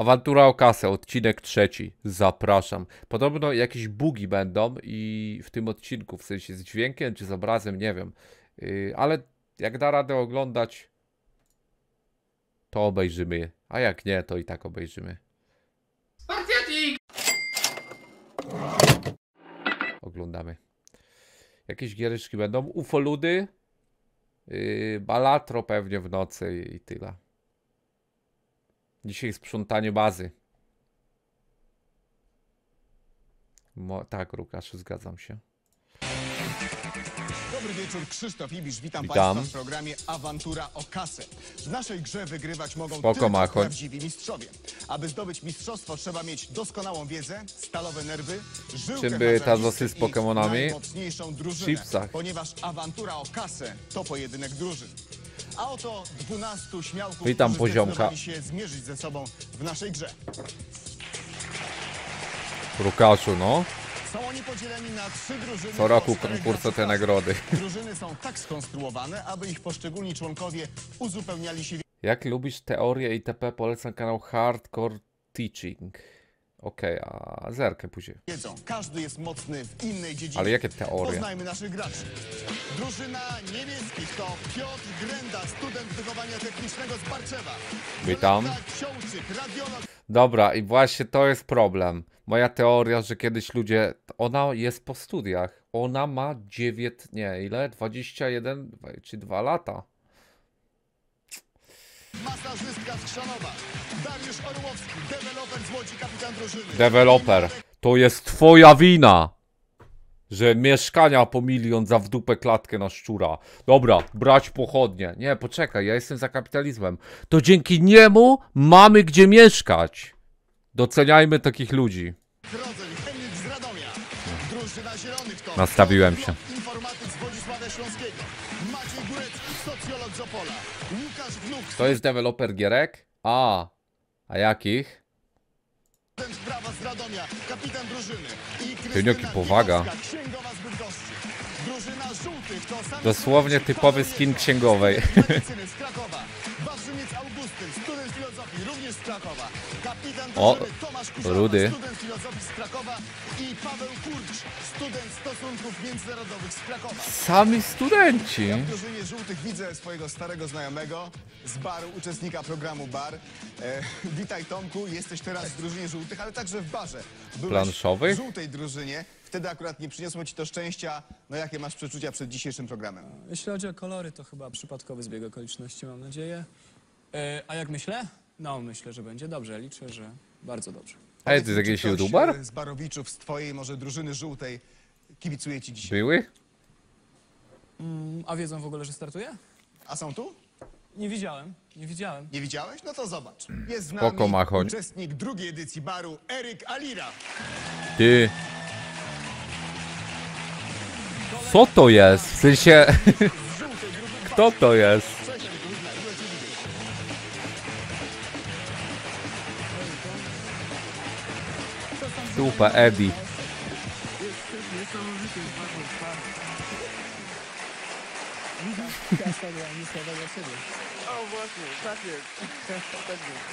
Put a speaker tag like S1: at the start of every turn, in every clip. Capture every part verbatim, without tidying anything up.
S1: Awantura o kasę, odcinek trzeci. Zapraszam. Podobno jakieś bugi będą i w tym odcinku, w sensie z dźwiękiem czy z obrazem, nie wiem. Yy, ale jak da radę oglądać, to obejrzymy. A jak nie, to i tak obejrzymy. Spartiatik! Oglądamy. Jakieś giereczki będą. Ufoludy. Yy, Balatro pewnie w nocy i tyle. Dzisiaj sprzątanie bazy. Mo tak, Łukasz, zgadzam się.
S2: Dobry wieczór, Krzysztof Ibisz. Witam,
S1: Witam.
S2: Państwa w programie Awantura o kasę. W naszej grze wygrywać mogą
S1: Spoko,
S2: tylko
S1: Machoń.
S2: prawdziwi mistrzowie. Aby zdobyć mistrzostwo, trzeba mieć doskonałą wiedzę, stalowe nerwy, żyłkę
S1: Czym były
S2: haczalistę
S1: tazosy z
S2: i
S1: Pokemonami?
S2: najmocniejszą
S1: W
S2: drużynę,
S1: chipsach.
S2: ponieważ Awantura o kasę to pojedynek drużyn. A oto dwunastu śmiałków,
S1: Witam,
S2: którzy
S1: poziomka.
S2: zdecydowali się zmierzyć ze sobą w naszej grze.
S1: Łukaszu, no.
S2: Są oni podzieleni na trzy drużyny.
S1: Co roku
S2: po czterech
S1: konkursy te
S2: graczach.
S1: nagrody.
S2: Drużyny są tak skonstruowane, aby ich poszczególni członkowie uzupełniali się.
S1: Jak lubisz teorię itp. Polecam kanał Hardcore Teaching. Okej, okay, a zerkę później.
S2: Wiedzą, każdy jest mocny w innej dziedzinie.
S1: Ale jakie teorie?
S2: Poznajmy naszych graczy. Drużyna niebieskich to Piotr Grenda, student wychowania technicznego z Barczewa.
S1: Witam.
S2: Violetta Ksiąłczyk, radiolog.
S1: Dobra, i właśnie to jest problem. Moja teoria, że kiedyś ludzie... Ona jest po studiach. Ona ma dziewięć... Nie, ile? dwadzieścia jeden czy dwa lata.
S2: Masażystka z Chrzanowa. Dariusz Orłowski, deweloper z Łodzi, kapitan drużyny.
S1: Deweloper. To jest twoja wina, że mieszkania po milion za w dupę klatkę na szczura. Dobra, brać pochodnie. Nie, poczekaj, ja jestem za kapitalizmem. To dzięki niemu mamy gdzie mieszkać. Doceniajmy takich ludzi.
S2: Rodzyń, Henryk z Radomia. Drużyna Zielonych to...
S1: Nastawiłem się.
S2: Informatyk z Wodzisławia Śląskiego. Maciej Górecki, socjolog z Opola. Łukasz Wnuk,
S1: To jest deweloper gierek? A, a jakich?
S2: student prawa z Radomia, kapitan drużyny. I
S1: Tyniok i
S2: Krystyna
S1: powaga.
S2: Kwiatkowska, księgowa z Bydgoszczy. Drużyna Żółtych to sam...
S1: Dosłownie typowy skin księgowej.
S2: Medycyny z Krakowa. Wawrzyniec Augustyn, student filozofii, również z Krakowa. Kapitan
S1: O,
S2: drużyny Tomasz Kurzawa,
S1: Rudy.
S2: student filozofii z Krakowa. I Paweł Kurcz, student stosunków międzynarodowych z Krakowa.
S1: Sami studenci.
S2: Ja w drużynie Żółtych widzę swojego starego znajomego z baru, uczestnika programu Bar. E, witaj, Tomku, jesteś teraz w drużynie Żółtych, ale także w barze. Byłeś
S1: Planszowych?
S2: w żółtej drużynie. Wtedy akurat nie przyniosło ci to szczęścia. No jakie masz przeczucia przed dzisiejszym programem?
S3: Jeśli chodzi o kolory, to chyba przypadkowy zbieg okoliczności, mam nadzieję. E, a jak myślę? No, myślę, że będzie dobrze. Liczę, że bardzo dobrze.
S1: Ej, to jest jakiś
S2: Czy ktoś,
S1: youtuber?
S2: e, z barowiczów, z twojej może drużyny Żółtej kibicuje ci dzisiaj?
S1: Były?
S3: Mm, a wiedzą w ogóle, że startuję?
S2: A są tu?
S3: Nie widziałem, nie widziałem.
S2: Nie widziałeś? No to zobacz. Jest z
S1: Spoko,
S2: nami
S1: Machoń.
S2: uczestnik drugiej edycji baru, Eryk Alira.
S1: Ty. Co to jest? W sensie... Kto to jest? Dupa, Eddie.
S4: O właśnie, tak jest. Tak jest.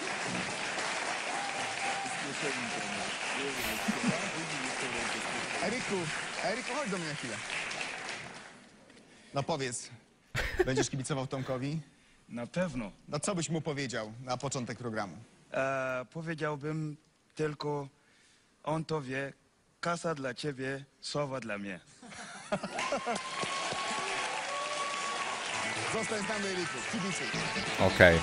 S2: Eryku, Eryku, chodź do mnie na chwilę. No powiedz, będziesz kibicował Tomkowi?
S4: Na pewno.
S2: No co byś mu powiedział na początek programu?
S4: E, powiedziałbym tylko, on to wie, kasa dla ciebie, słowa dla mnie.
S2: Zostań z nami, Eryku, kibicuj.
S1: Okej.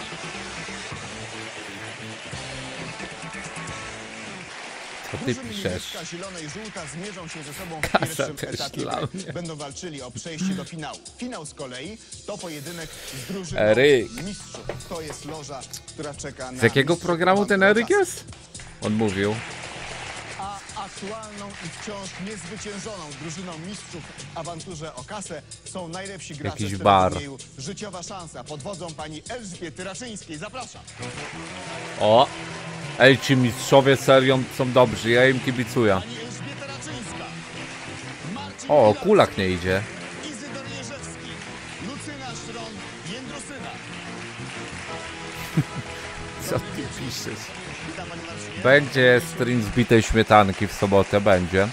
S1: Co ty
S2: Drużyny
S1: piszesz?
S2: niebieska, zielona i żółta zmierzą się ze sobą w
S1: Kasa
S2: pierwszym
S1: też
S2: etapie
S1: dla
S2: gry.
S1: mnie.
S2: Będą walczyli o przejście do finału. Finał z kolei to pojedynek z drużyną
S1: Eryk.
S2: mistrzów. To jest loża, która czeka na...
S1: Z jakiego
S2: mistrzów
S1: programu ten
S2: Awantury o
S1: Eryk
S2: kasę.
S1: jest? On mówił.
S2: A aktualną i wciąż niezwyciężoną drużyną mistrzów w awanturze o kasę są najlepsi gracze
S1: Jakiś
S2: w tym
S1: bar.
S2: turnieju. Życiowa szansa pod wodzą pani Elżbiety Raczyńskiej. Zapraszam.
S1: O! Ej, ci mistrzowie serią są dobrzy, ja im kibicuję.
S2: Pani Elżbieta Raczyńska. Marcin
S1: O,
S2: Pilarski,
S1: Kulak nie idzie.
S2: Izydor Jerzewski. Lucyna Szron. Jędrusyna.
S1: Co ty piszesz?
S2: Witam, panie Marcinie.
S1: Będzie stream zbitej śmietanki w sobotę, będzie.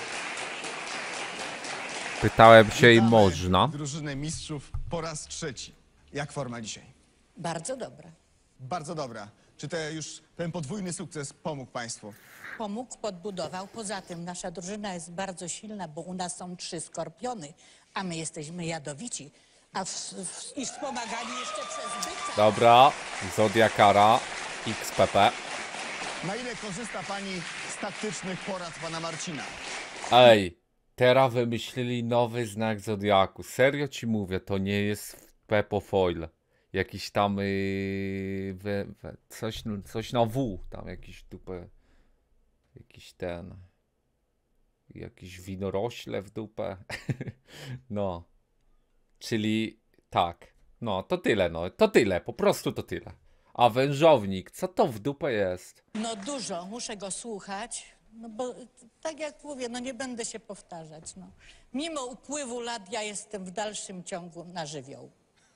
S1: Pytałem się i
S2: Witamy
S1: można.
S2: drużynę mistrzów po raz trzeci. Jak forma dzisiaj?
S5: Bardzo dobra.
S2: Bardzo dobra. Czy te już ten podwójny sukces pomógł państwu?
S5: Pomógł, podbudował. Poza tym nasza drużyna jest bardzo silna, bo u nas są trzy skorpiony, a my jesteśmy jadowici. A w, w, i wspomagani jeszcze przez byka.
S1: Dobra, Zodiakara, X P P.
S2: Na ile korzysta pani z taktycznych porad pana Marcina?
S1: Ej, teraz wymyślili nowy znak Zodiaku. Serio ci mówię, to nie jest Pepo Foil. Jakiś tam yy, we, we, coś, coś na W, tam jakiś dupę, jakiś ten, jakiś winorośle w dupę. No, czyli tak, no to tyle, no to tyle, po prostu to tyle. A wężownik, co to w dupę jest?
S5: No dużo, muszę go słuchać, no bo tak jak mówię, no nie będę się powtarzać. No. Mimo upływu lat ja jestem w dalszym ciągu na żywioł.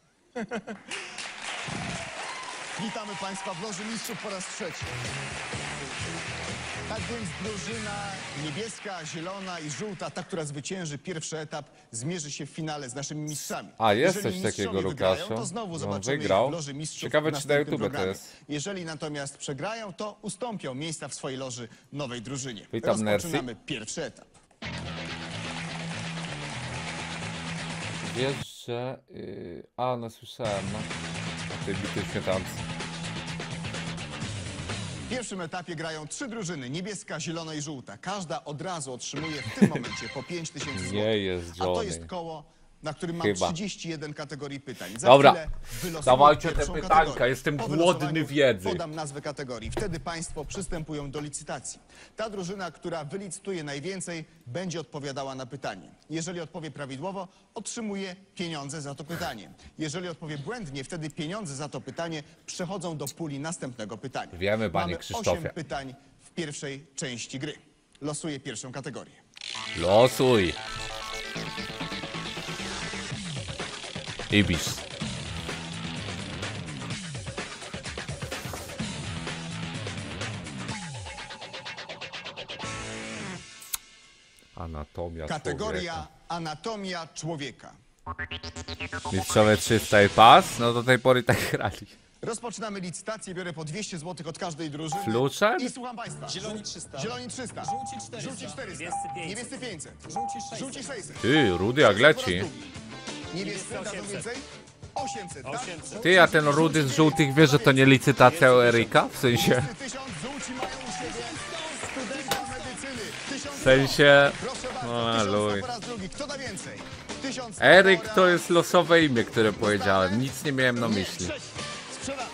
S2: Witamy państwa w Loży Mistrzów po raz trzeci. Tak więc drużyna niebieska, zielona i żółta, ta, która zwycięży pierwszy etap, zmierzy się w finale z naszymi mistrzami.
S1: A, jest
S2: Jeżeli
S1: coś takiego,
S2: mistrzowie wygrają,
S1: Łukaszu.
S2: to znowu
S1: No,
S2: zobaczymy
S1: wygrał.
S2: ich w Loży Mistrzów.
S1: Ciekawe,
S2: w
S1: czy na
S2: następnym
S1: YouTube to
S2: programie.
S1: jest.
S2: Jeżeli natomiast przegrają, to ustąpią miejsca w swojej loży nowej drużynie.
S1: Witam,
S2: Rozpoczynamy pierwszy etap.
S1: Wiesz, że... Yy, a, no słyszałem, no. O tej bitej śmietance.
S2: W pierwszym etapie grają trzy drużyny, niebieska, zielona i żółta. Każda od razu otrzymuje w tym momencie po pięć tysięcy złotych.
S1: Nie jest
S2: A to
S1: Johnny.
S2: jest koło, na którym mam
S1: Chyba.
S2: trzydzieści jeden kategorii pytań. Za
S1: Dobra,
S2: chwilę wylosuję
S1: dawajcie te
S2: pierwszą
S1: pytanka,
S2: kategorię.
S1: jestem
S2: Po
S1: głodny
S2: wylosowaniu
S1: wiedzy.
S2: Podam nazwę kategorii. Wtedy państwo przystępują do licytacji. Ta drużyna, która wylicytuje najwięcej, będzie odpowiadała na pytanie. Jeżeli odpowie prawidłowo, otrzymuje pieniądze za to pytanie. Jeżeli odpowie błędnie, wtedy pieniądze za to pytanie przechodzą do puli następnego pytania.
S1: Wiemy, panie
S2: Mamy
S1: Krzysztofie.
S2: osiem pytań w pierwszej części gry. Losuję pierwszą kategorię.
S1: Losuj. Ibis. Anatomia
S2: Kategoria
S1: człowieka.
S2: Anatomia człowieka.
S1: Mistrzowie trzysta i pas? No do tej pory tak grali.
S2: Rozpoczynamy licytację, biorę po dwieście złotych od każdej drużyny.
S1: Fluczek?
S2: I słucham państwa.
S3: Zieloni trzysta.
S2: Zieloni trzysta.
S3: Żółci czterysta.
S2: Żółci czterysta.
S3: Niebiescy pięćset.
S2: Niebiescy pięćset.
S3: Żółci sześćset.
S2: Żółci sześćset.
S1: Ty, rudy jak leci.
S2: Niebiescy dadzą więcej? osiemset, tak?
S1: Ty, a ten rudy z żółtych wie, że to nie licytacja u Eryka? W sensie...
S2: Tysiąc żółci mają u siebie studentów medycyny. Tysiąc
S1: W sensie...
S2: Proszę
S1: O,
S2: bardzo, tysiąc
S1: luj.
S2: po raz drugi. Kto da więcej? Tysiąc
S1: Eryk
S2: po
S1: to
S2: raz-
S1: jest losowe imię, które powiedziałem. Nic nie miałem na
S2: Nie,
S1: myśli.
S2: sześć. Sprzedam.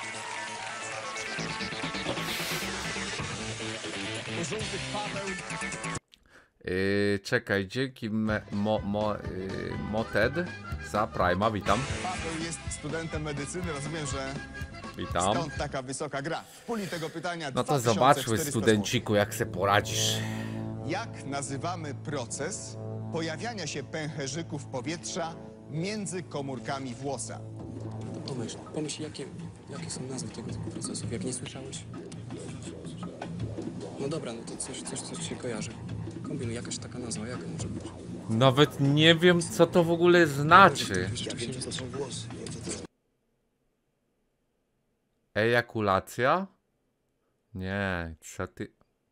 S2: U żółtych Paweł.
S1: Yy, czekaj, dzięki me, mo, mo, yy, Moted za Prima, witam.
S2: Paweł jest studentem medycyny, rozumiem, że
S1: Witam.
S2: stąd taka wysoka gra. W puli tego pytania
S1: No to
S2: dwa tysiące
S1: zobaczmy,
S2: czterysta
S1: studenciku, jak se poradzisz.
S2: złotych. Jak nazywamy proces pojawiania się pęcherzyków powietrza między komórkami włosa?
S3: Pomyśl, pomyśl jakie, jakie są nazwy tego typu procesów, jak nie słyszałeś? No dobra, no to coś, coś, coś się kojarzy. Kombinuj, jakaś taka nazwa, jaka może być?
S1: Nawet nie wiem, co to w ogóle znaczy.
S3: Rzeczywiście to są włosy.
S1: Ejakulacja? Nie, co ty...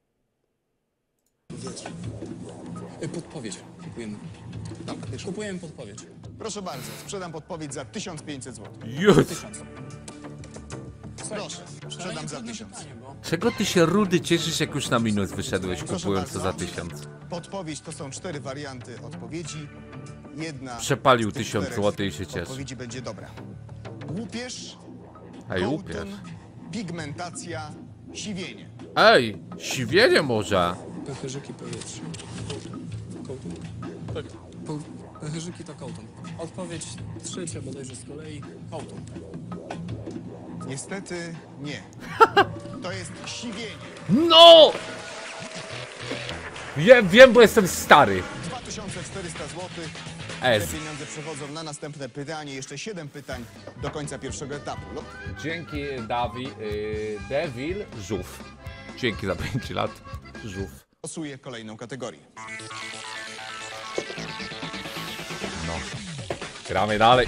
S3: Y, Podpowiedź kupujemy. Kupujemy podpowiedź.
S2: Proszę bardzo, sprzedam podpowiedź za tysiąc pięćset złotych.
S1: Już!
S3: Tysiąc.
S2: Proszę, sprzedam za
S3: Trudne
S2: tysiąc.
S3: pytanie, bo
S1: Czego ty się, Rudy, cieszysz, jak już na minus wyszedłeś,
S2: Proszę
S1: kupując to
S2: bardzo.
S1: za tysiąc?
S2: Podpowiedź to są cztery warianty odpowiedzi. Jedna
S1: Przepalił
S2: z tych
S1: tysiąc
S2: czterech
S1: złotych i się cieszy.
S2: Odpowiedzi będzie dobra. Łupież,
S1: Ej,
S2: kołtun,
S1: łupież.
S2: pigmentacja, siwienie.
S1: Ej, siwienie może.
S3: pęcherzyki powietrza. Kołtun? Tak. Po, pęcherzyki to kołtun. Odpowiedź trzecia bodajże z kolei kołtun.
S2: Niestety nie. To jest siwienie.
S1: No! Wiem, wiem, bo jestem stary.
S2: dwa tysiące czterysta złotych. Te
S1: S.
S2: pieniądze przechodzą na następne pytanie. Jeszcze siedem pytań do końca pierwszego etapu. Lo-
S1: Dzięki Dawi, yy, Devil, żółw. Dzięki za pięć lat, żółw.
S2: Losuję kolejną kategorię.
S1: No. Gramy dalej.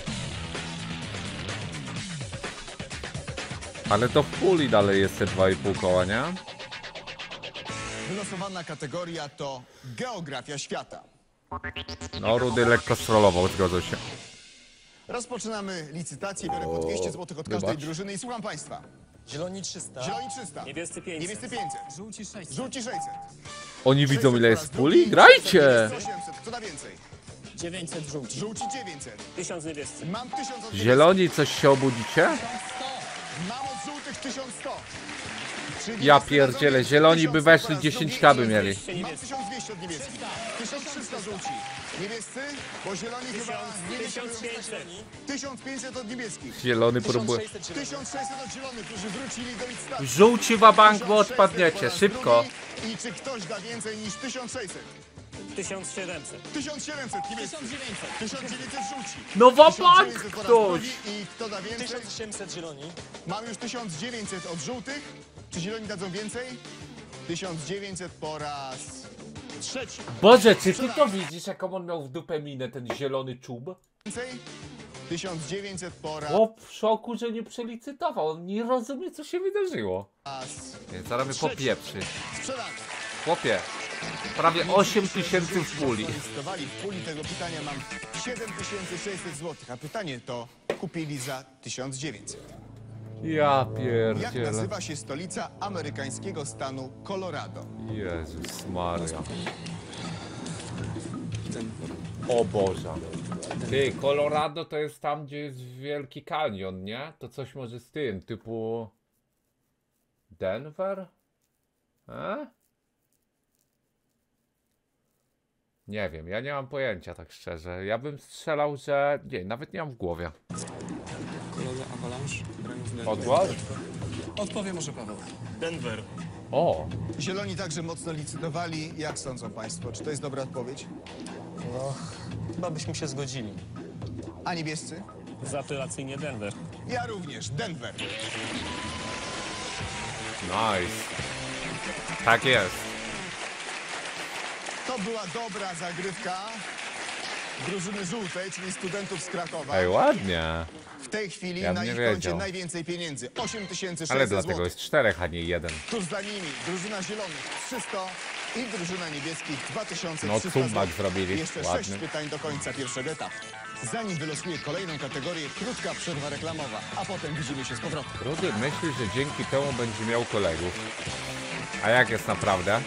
S1: Ale to w puli dalej jest te dwa i pół koła, nie?
S2: Wylosowana kategoria to geografia świata.
S1: No, Rudy lekko strollował, zgodzę się.
S2: Rozpoczynamy licytację. Biorę po dwieście złotych od każdej
S1: wybacz.
S2: drużyny i słucham państwa.
S3: Zieloni trzysta.
S2: Zieloni trzysta.
S3: Niebiescy pięćset.
S2: Niebiescy pięćset.
S3: Żółci sześćset.
S2: Żółci sześćset.
S1: Oni widzą,
S2: sześćset
S1: ile
S2: po
S1: jest
S2: raz
S1: w puli?
S2: drugi.
S1: Grajcie!
S2: osiemset. Kto da więcej?
S3: dziewięćset żółci.
S2: Żółci dziewięćset.
S3: tysiąc niebiescy.
S2: Mam tysiąc od niebieskich.
S1: Zieloni, coś się obudzicie?
S2: Mam od żółtych tysiąc sto. Czyli
S1: Ja
S2: niebiescy
S1: pierdzielę,
S2: dadzą
S1: zieloni
S2: tysiąc
S1: by
S2: po
S1: weszli
S2: raz
S1: dziesięć
S2: drugi
S1: ka by
S2: i
S1: mieli.
S2: Mam tysiąc dwieście od niebieskich. tysiąc trzysta żółci. Niebiescy? Bo zieloni chyba nie
S3: tysiąc pięćset.
S2: tysiąc pięćset od niebieskich.
S1: Zielony próbuje.
S3: tysiąc sześćset zieloni.
S2: tysiąc sześćset od zielonych, którzy wrócili do licytacji.
S1: Żółci wabank, bo
S2: tysiąc sześćset po
S1: odpadniecie,
S2: raz
S1: szybko.
S2: drugi. I czy ktoś da więcej niż tysiąc sześćset?
S3: tysiąc siedemset.
S2: tysiąc siedemset niebieskich.
S3: tysiąc dziewięćset.
S2: tysiąc dziewięćset żółci.
S1: No wabank
S2: tysiąc dziewięćset po raz
S1: ktoś!
S2: drugi. I kto da więcej?
S3: tysiąc osiemset zieloni.
S2: Mam już tysiąc dziewięćset od żółtych. Czy zieloni dadzą więcej? tysiąc dziewięćset po raz trzeci.
S1: Boże, czy ty to widzisz, jaką on miał w dupę minę, ten zielony czub?
S2: Więcej? tysiąc dziewięćset po raz
S1: O, w szoku, że nie przelicytował. On nie rozumie, co się wydarzyło. Nie, zaraz mnie popieprzy.
S2: sprzedany.
S1: Chłopie, prawie osiem tysięcy w puli.
S2: Zdecydowali w puli tego pytania mam siedem tysięcy sześćset złotych, a pytanie to kupili za tysiąc dziewięćset.
S1: Ja
S2: Jak
S1: pierdzielę.
S2: nazywa się stolica amerykańskiego stanu Colorado?
S1: Jezus Maria.
S3: Denver.
S1: O Boże. Ty, Colorado to jest tam, gdzie jest Wielki Kanion, nie? To coś może z tym, typu... Denver? E? Nie wiem, ja nie mam pojęcia, tak szczerze. Ja bym strzelał, że... Nie, nawet nie mam w głowie.
S3: Colorado Avalanche. Grają w Denver.
S1: Odgłos?
S3: Odpowie może Paweł. Denver.
S1: O!
S2: Zieloni także mocno licytowali. Jak sądzą państwo? Czy to jest dobra odpowiedź?
S3: No, chyba byśmy się zgodzili.
S2: A niebiescy?
S3: Zapylacyjnie Denver.
S2: Ja również. Denver.
S1: Nice. Tak jest.
S2: To była dobra zagrywka drużyny żółtej, czyli studentów z Krakowa.
S1: Ej, ładnie.
S2: W tej chwili
S1: Ja
S2: na
S1: bym
S2: ich
S1: nie
S2: koncie
S1: wiedział.
S2: najwięcej pieniędzy. osiem tysięcy
S1: Ale
S2: sześćset
S1: dlatego
S2: złotych.
S1: jest czterech, a nie jeden.
S2: Tuż za nimi drużyna zielonych trzysta i drużyna niebieskich dwa tysiące
S1: No,
S2: trzysta
S1: comeback
S2: złotych.
S1: zrobili.
S2: Jeszcze
S1: Ładny.
S2: sześć pytań do końca pierwszego etapu. Zanim wylosuję kolejną kategorię, krótka przerwa reklamowa, a potem widzimy się z powrotem.
S1: Rudy myśli, że dzięki temu będzie miał kolegów. A jak jest naprawdę?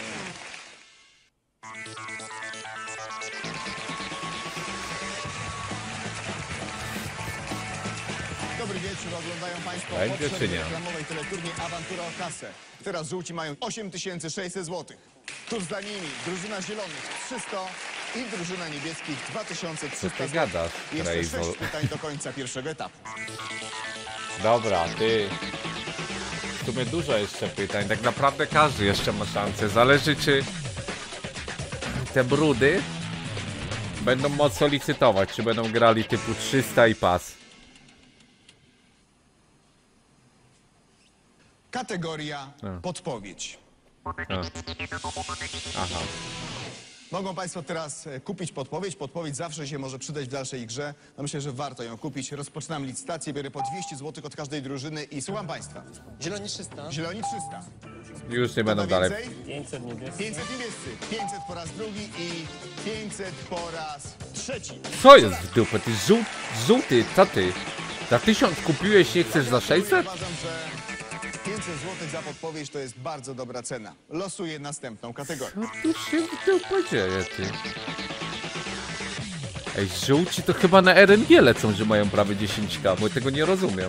S2: Dobry wieczór, oglądają państwo
S1: Będzie,
S2: po
S1: czy
S2: przerwie
S1: nie?
S2: reklamowej teleturniej Awantura o kasę. Teraz żółci mają osiem tysięcy sześćset złotych. Tuż za nimi drużyna zielonych trzysta i drużyna niebieskich dwa tysiące
S1: Co
S2: trzysta
S1: ty
S2: złotych.
S1: gadasz,
S2: Jeszcze
S1: Rejzol?
S2: sześć pytań do końca pierwszego etapu.
S1: Dobra, ty. W sumie dużo jeszcze pytań. Tak naprawdę każdy jeszcze ma szansę. Zależy, czy te brudy będą mocno licytować, czy będą grali typu trzysta i pas.
S2: Kategoria
S1: A.
S2: podpowiedź.
S1: A. Aha.
S2: Mogą państwo teraz e, kupić podpowiedź. Podpowiedź zawsze się może przydać w dalszej grze. No myślę, że warto ją kupić. Rozpoczynam licytację, biorę po dwieście złotych od każdej drużyny i słucham państwa.
S3: Zieloni trzysta.
S2: Zieloni trzysta.
S1: Już nie
S2: Kto
S1: będą
S2: da
S1: dalej.
S2: więcej?
S3: pięćset niebiescy.
S2: pięćset niebiescy. pięćset po raz drugi i pięćset po raz trzeci.
S1: Co jest w dupę? Ty żół... żółty, co ty? Za tysiąc kupiłeś, nie chcesz za sześćset?
S2: Uważam, że pięćset złotych za podpowiedź to jest bardzo dobra cena. Losuję następną kategorię.
S1: Co tu się w dupę dzieje, ty? Ej, żółci to chyba na R N G lecą, że mają prawie dziesięć ka, bo tego nie rozumiem.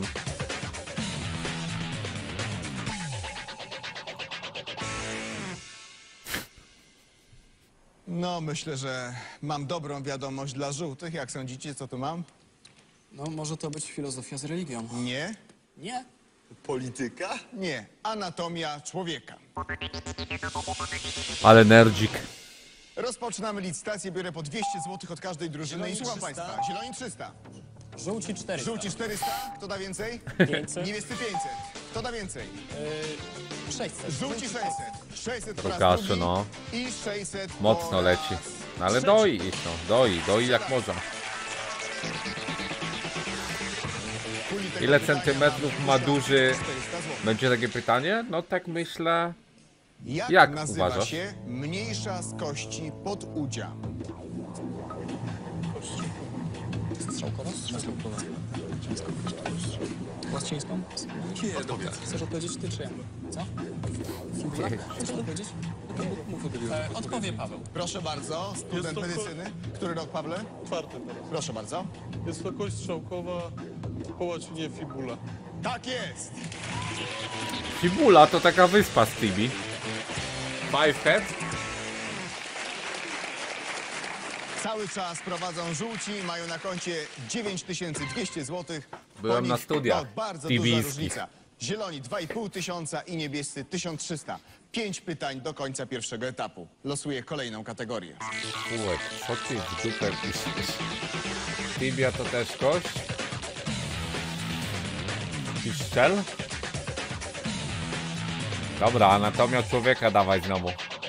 S2: No, myślę, że mam dobrą wiadomość dla żółtych. Jak sądzicie, co tu mam?
S3: No, może to być filozofia z religią.
S2: Nie.
S3: Nie.
S2: Polityka? Nie. Anatomia człowieka.
S1: Ale nerdzik.
S2: Rozpoczynamy licytację, biorę po dwieście złotych od każdej drużyny i
S3: Zieloni
S2: słucham
S3: trzysta.
S2: państwa. Zieloni trzysta.
S3: Żółci czterysta.
S2: Żółci czterysta. Kto da więcej?
S3: pięćset.
S2: Niebiescy pięćset. Kto da więcej?
S3: Yy, sześćset.
S2: Żółci sześćset. sześćset po raz
S1: Łukaszu,
S2: drugi
S1: no.
S2: i sześćset po
S1: Mocno
S2: raz
S1: leci. No ale
S2: trzeci.
S1: doi ich no, doi, doi jak można.
S2: Puli tego
S1: Ile
S2: pytania
S1: centymetrów
S2: mam
S1: ma
S2: tysiąc
S1: duży-
S2: czterysta złotych.
S1: Będzie takie pytanie? No tak myślę.
S2: Jak,
S1: Jak
S2: nazywa
S1: uważasz?
S2: się mniejsza z kości podudzia?
S3: Strzałkowa? Strzałkowa. Łaścińską? Nie, odpowiedz. Chcesz odpowiedzieć ty czy ja? Co? Fibula? Chcesz odpowiedzieć? Mów odpowiedź. E, odpowie Paweł.
S2: Proszę bardzo, student
S6: Jest to ko-
S2: medycyny. Który rok, Pawle?
S6: Czwarty teraz.
S2: Proszę bardzo.
S6: Jest to kość strzałkowa, po łacinie fibula.
S2: Tak jest!
S1: Fibula to taka wyspa z Tibi. Five Head?
S2: Cały czas prowadzą żółci, mają na koncie dziewięć tysięcy dwieście złotych.
S1: Byłem
S2: Po nich,
S1: na studiach
S2: No, bardzo
S1: tibijskich.
S2: duża różnica. Zieloni dwa i pół tysiąca i niebiescy tysiąc trzysta. Pięć pytań do końca pierwszego etapu. Losuję kolejną kategorię.
S1: Kółek, co ty w dupę piszesz? Tibia to też kość? Piszczel? Dobra, anatomia człowieka dawaj znowu.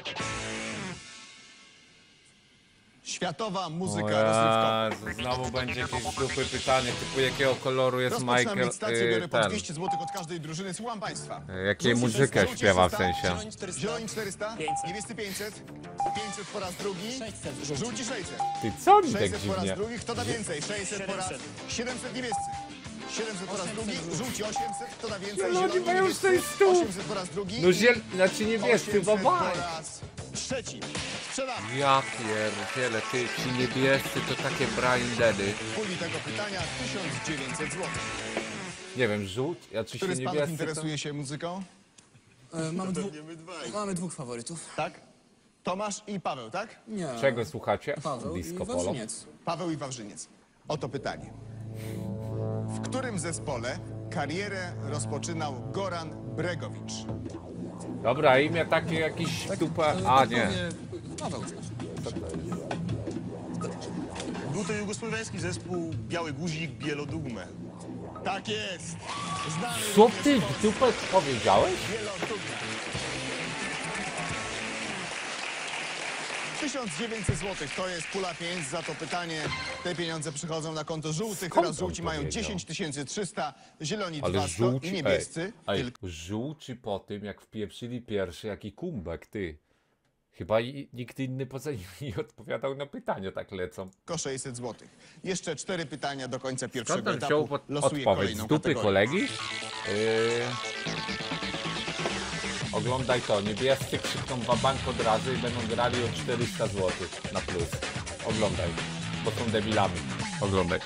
S2: Światowa muzyka
S1: O
S2: rozrywkowa.
S1: Jezu, znowu będzie jakieś z dupy pytanie, typu jakiego koloru jest
S2: Rozpoczynam
S1: Michael,
S2: licytację,
S1: y,
S2: biorę po
S1: ten,
S2: dwieście złotych od każdej drużyny. Słucham państwa.
S1: jakiej muzykę
S2: Żółci
S1: śpiewa w
S2: trzysta,
S1: sensie.
S3: Zieloni czterysta.
S2: Zieloni czterysta,
S3: pięćset.
S2: niebiescy pięćset, pięćset po raz drugi,
S3: sześćset. Żółci.
S2: żółci sześćset.
S1: Ty co mi tak
S2: sześćset po raz
S1: dziwnie?
S2: drugi, kto da więcej? sześćset po raz, siedemset niebiescy. siedemset po raz drugi, żółci osiemset, kto da więcej?
S1: No, oni
S2: Zieloni
S1: mają
S2: niebiescy,
S1: sześćset.
S2: osiemset po raz drugi.
S1: No ziel... znaczy niebiescy,
S2: osiemset
S1: babaj.
S2: po raz trzeci. Sprzedamy.
S1: Ja pierdzielę, ty, ci niebiescy to takie braindedy.
S2: W puli tego pytania tysiąc dziewięćset złotych.
S1: Nie wiem, żółć, a czy się
S2: Który z panów
S1: niebiescy to...
S2: interesuje się muzyką?
S3: E, mamy, dwu... mamy dwóch faworytów.
S2: Tak? Tomasz i Paweł, tak?
S3: Nie.
S1: Czego słuchacie?
S3: Paweł
S1: Disco
S3: i
S1: Polo.
S3: Wawrzyniec.
S2: Paweł i Wawrzyniec. Oto pytanie. W którym zespole karierę rozpoczynał Goran Bregowicz?
S1: Dobra, imię takie jakieś dupa... A, nie.
S3: Paweł.
S7: Był to jugosłowiański zespół Biały Guzik, Bielodugme.
S2: Tak jest! Znany
S1: Co
S2: również
S1: ty
S2: pod
S1: w dupę powiedziałeś?
S2: Bielodugme. tysiąc dziewięćset złotych to jest pula pięć za to pytanie. Te pieniądze przychodzą na konto żółtych.
S1: Skąd
S2: Teraz
S1: on
S2: żółci mają
S1: powiedział?
S2: dziesięć tysięcy trzysta, zieloni
S1: Ale
S2: dwieście i
S1: żółci,
S2: niebiescy
S1: ej, ej,
S2: tylko
S1: żółci po tym, jak wpieprzyli pierwszy, jaki kumbek, ty. Chyba i nikt inny poza nimi nie odpowiadał na pytania, tak lecą.
S2: sześćset złotych. Jeszcze cztery pytania do końca
S1: Skąd
S2: pierwszego
S1: on wziął
S2: etapu.
S1: pod-
S2: Losuję
S1: odpowiedź?
S2: kolejną
S1: Z dupy
S2: kategorię.
S1: kolegi? Yy... Oglądaj to, niebiescy krzykną wabank od razu i będą grali o czterysta złotych na plus. Oglądaj, bo są debilami. Oglądaj.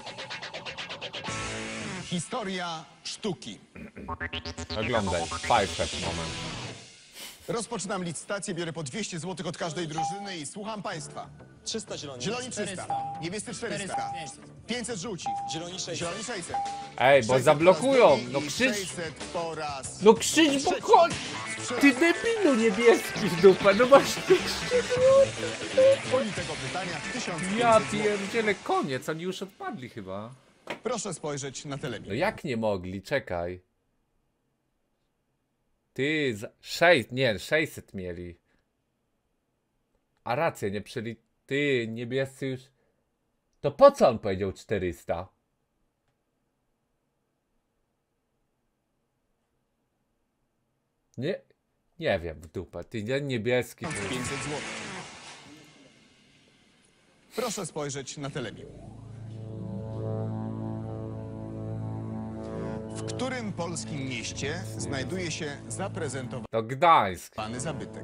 S2: Historia sztuki.
S1: Oglądaj. Five Head moment.
S2: Rozpoczynam licytację, biorę po dwieście złotych od każdej drużyny i słucham państwa.
S3: trzysta zieloni.
S2: Zieloni trzysta, niebiescy czterysta, pięćset żółci,
S3: Zieloni sześćset.
S2: zieloni sześćset.
S1: Ej, bo
S2: sześćset
S1: zablokują.
S2: po raz drugi
S1: No
S2: i
S1: krzycz.
S2: sześćset po raz
S1: No krzycz, bo
S2: trzeci.
S1: koń!
S2: Sprzedam.
S1: Ty debilu niebieski w dupę, no masz pięćset złotych.
S2: W puli tego pytania tysiąc
S1: Ja
S2: pięćset złotych.
S1: pierdzielę, koniec, oni już odpadli chyba.
S2: Proszę spojrzeć na
S1: No
S2: telewizor.
S1: jak nie mogli? Czekaj. Ty, za... sześć, nie, sześćset mieli. A rację, nie przeli... Ty, niebiescy już... To po co on powiedział czterysta? Nie, nie wiem, w dupę. Ty, nie, niebieski. to jest-
S2: pięćset złotych. Proszę spojrzeć na telewizor. W którym polskim mieście znajduje się zaprezentowany
S1: To Gdańsk.
S2: zabytek?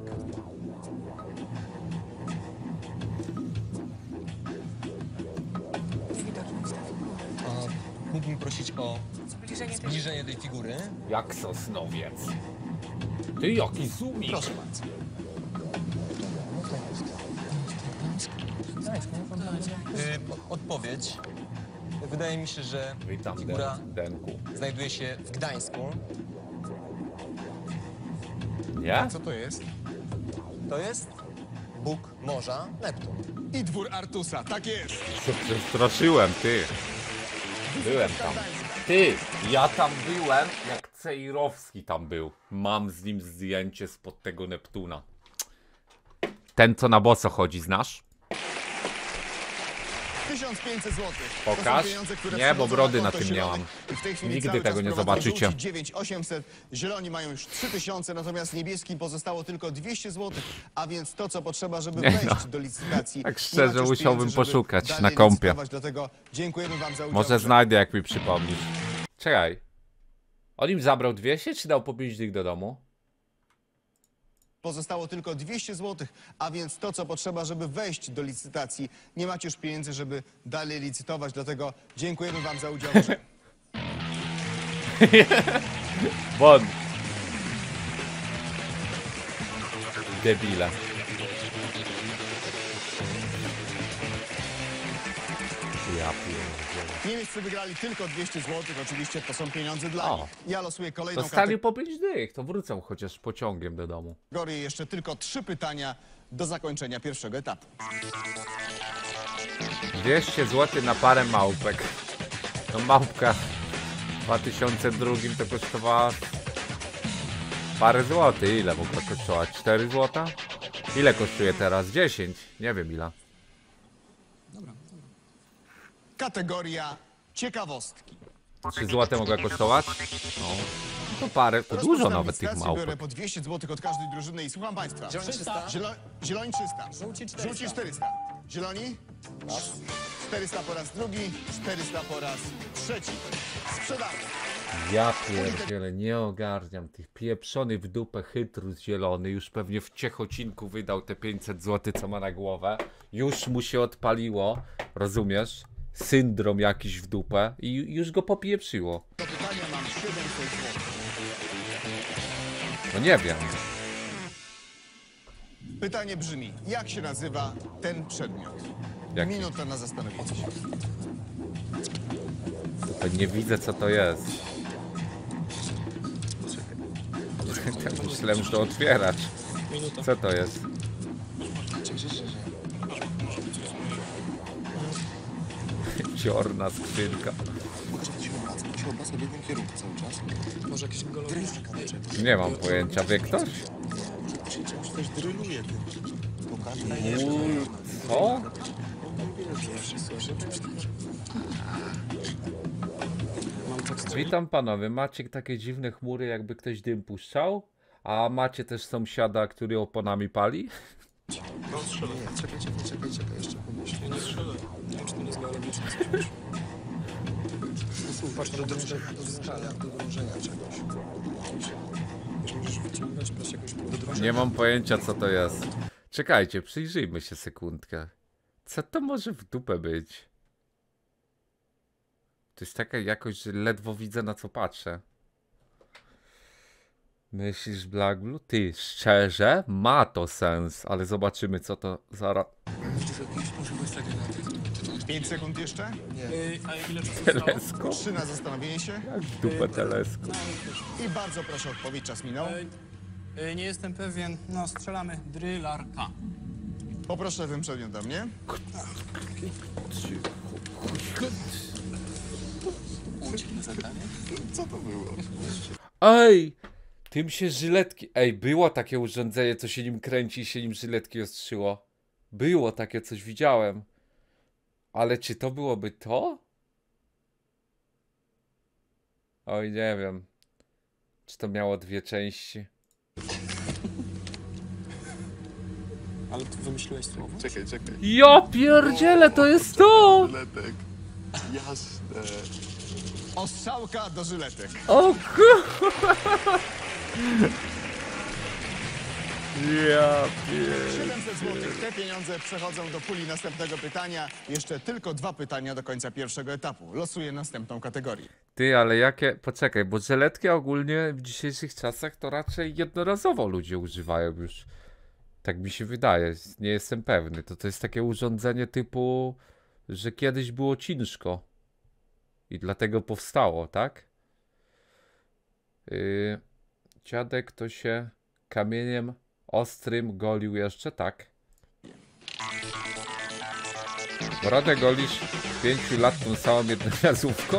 S8: Mógłbym prosić o zbliżenie tej figury.
S1: Jak Sosnowiec. Ty, jaki zoomik.
S2: Proszę bardzo.
S8: Y, o- odpowiedź. Wydaje mi się, że
S1: Witam,
S8: figura
S1: Den- Denku.
S8: znajduje się w Gdańsku.
S1: Nie?
S2: Co to jest?
S8: To jest Bóg morza Neptun.
S2: I dwór Artusa, tak jest.
S1: Co przestraszyłem, ty. Byłem tam. Ty, ja tam byłem, jak Cejrowski tam był. Mam z nim zdjęcie spod tego Neptuna. Ten, co na boso chodzi, znasz?
S2: tysiąc pięćset złotych.
S1: Pokaż. Nie, bo brody na tym nie mam. Nigdy tego nie zobaczycie.
S2: dziewięć tysięcy osiemset, zieloni mają już trzy tysiące, natomiast niebieskim pozostało tylko dwieście złotych, a więc to, co potrzeba, żeby
S1: Nie
S2: wejść
S1: no.
S2: do licytacji.
S1: Tak
S2: Nie
S1: szczerze,
S2: macie już
S1: musiałbym
S2: pieniędzy, żeby
S1: poszukać
S2: dalej
S1: na kompie.
S2: licytować, Dlatego dziękujemy wam za udział.
S1: Może
S2: w grze.
S1: znajdę, jak mi przypomnisz. Czekaj. On im zabrał dwieście, czy dał po pięć dych do domu?
S2: Pozostało tylko dwieście złotych, a więc to, co potrzeba, żeby wejść do licytacji. Nie macie już pieniędzy, żeby dalej licytować, dlatego dziękujemy wam za udział w grze.
S1: Won. Debile. Ja pierdzielę.
S2: Niemieccy wygrali tylko dwieście złotych, oczywiście to są pieniądze dla
S1: O.
S2: nich. Ja losuję kolejną
S1: Dostali po pięć dych, to wrócą chociaż pociągiem do domu.
S2: kategorię. Jeszcze tylko trzy pytania do zakończenia pierwszego etapu.
S1: dwieście złotych na parę małpek. No małpka w dwa tysiące drugim to kosztowała parę złotych. Ile mogła kosztować? cztery złota? Ile kosztuje teraz? dziesięć. Nie wiem ile.
S2: Kategoria ciekawostki.
S1: trzy złote mogła kosztować? No. To parę, to dużo
S2: Rozpoczynam
S1: nawet tych
S2: licytację, Biorę
S1: małpek.
S2: po dwieście złotych od każdej drużyny i słucham państwa.
S8: Zieloni trzysta.
S2: Zielo... Zieloni trzysta.
S3: Żółci czterysta.
S2: Żółci czterysta. Zieloni? czterysta po raz drugi, czterysta po raz trzeci. Sprzedamy.
S1: Ja pierdzielę, nie ogarniam tych pieprzonych w dupę chytrus zielony. Już pewnie w Ciechocinku wydał te pięćset złotych, co ma na głowę. Już mu się odpaliło, rozumiesz? Syndrom jakiś w dupę i już go popieprzyło.
S2: Do pytania mam siedemset złotych.
S1: No nie wiem.
S2: Pytanie brzmi, jak się nazywa ten przedmiot?
S1: Jaki?
S2: Minuta na zastanowienie się.
S1: To nie widzę, co to jest. Myślałem, że to otwierać.
S3: Minuta.
S1: Co to jest? Ciorna skrzynka.
S3: Może jakiś golowy?
S1: Nie mam pojęcia. Wie ktoś?
S7: Ktoś dryluje tym.
S1: Co? Witam panowie. Macie takie dziwne chmury, jakby ktoś dym puszczał? A macie też sąsiada, który oponami pali?
S6: No strzelaj.
S7: Czekaj, czekaj, czekaj, czekaj, jeszcze pomyśl.
S6: Nie strzelaj.
S3: Nie wiem, czy to nie jest geologiczne.
S7: Patrz, do drążenia, do drążenia, do drążenia czegoś.
S3: Wiesz, możesz wyciągać, brać jakąś do
S1: Nie mam pojęcia, co to jest. Czekajcie, przyjrzyjmy się sekundkę. Co to może w dupę być? To jest taka jakość, że ledwo widzę, na co patrzę. Myślisz, Black Blue? Ty, szczerze? Ma to sens, ale zobaczymy, co to zaraz...
S2: pięć sekund jeszcze?
S3: Yy, a ile czasu zostało?
S1: Teleskop?
S2: trzy na zastanowienie się.
S1: Jak w dupę teleskop.
S2: I bardzo proszę o odpowiedź, czas minął.
S3: Yy, yy, nie jestem pewien. No, strzelamy. Drylarka.
S2: Poproszę ten przedmiot do mnie.
S7: Co to było?
S1: Ej! Tym się żyletki... Ej, było takie urządzenie, co się nim kręci i się nim żyletki ostrzyło. Było takie, coś widziałem. Ale czy to byłoby to? Oj, nie wiem. Czy to miało dwie części?
S3: Ale ty wymyśliłeś słowo?
S7: Czekaj, czekaj.
S1: Ja pierdzielę, to jest to!
S7: Letek. Jasne.
S2: Ostrzałka do żyletek.
S1: O kurwa! Ja pier...
S2: siedemset złotych. Te pieniądze przechodzą do puli następnego pytania. Jeszcze tylko dwa pytania do końca pierwszego etapu. Losuję następną kategorię.
S1: Ty, ale jakie... Poczekaj, bo żeletki ogólnie w dzisiejszych czasach to raczej jednorazowo ludzie używają już. Tak mi się wydaje, nie jestem pewny. To to jest takie urządzenie typu, że kiedyś było ciężko. I dlatego powstało, tak? Yy, dziadek to się kamieniem ostrym golił jeszcze, tak? Radę golisz pięciu lat tą samą jednorazówką?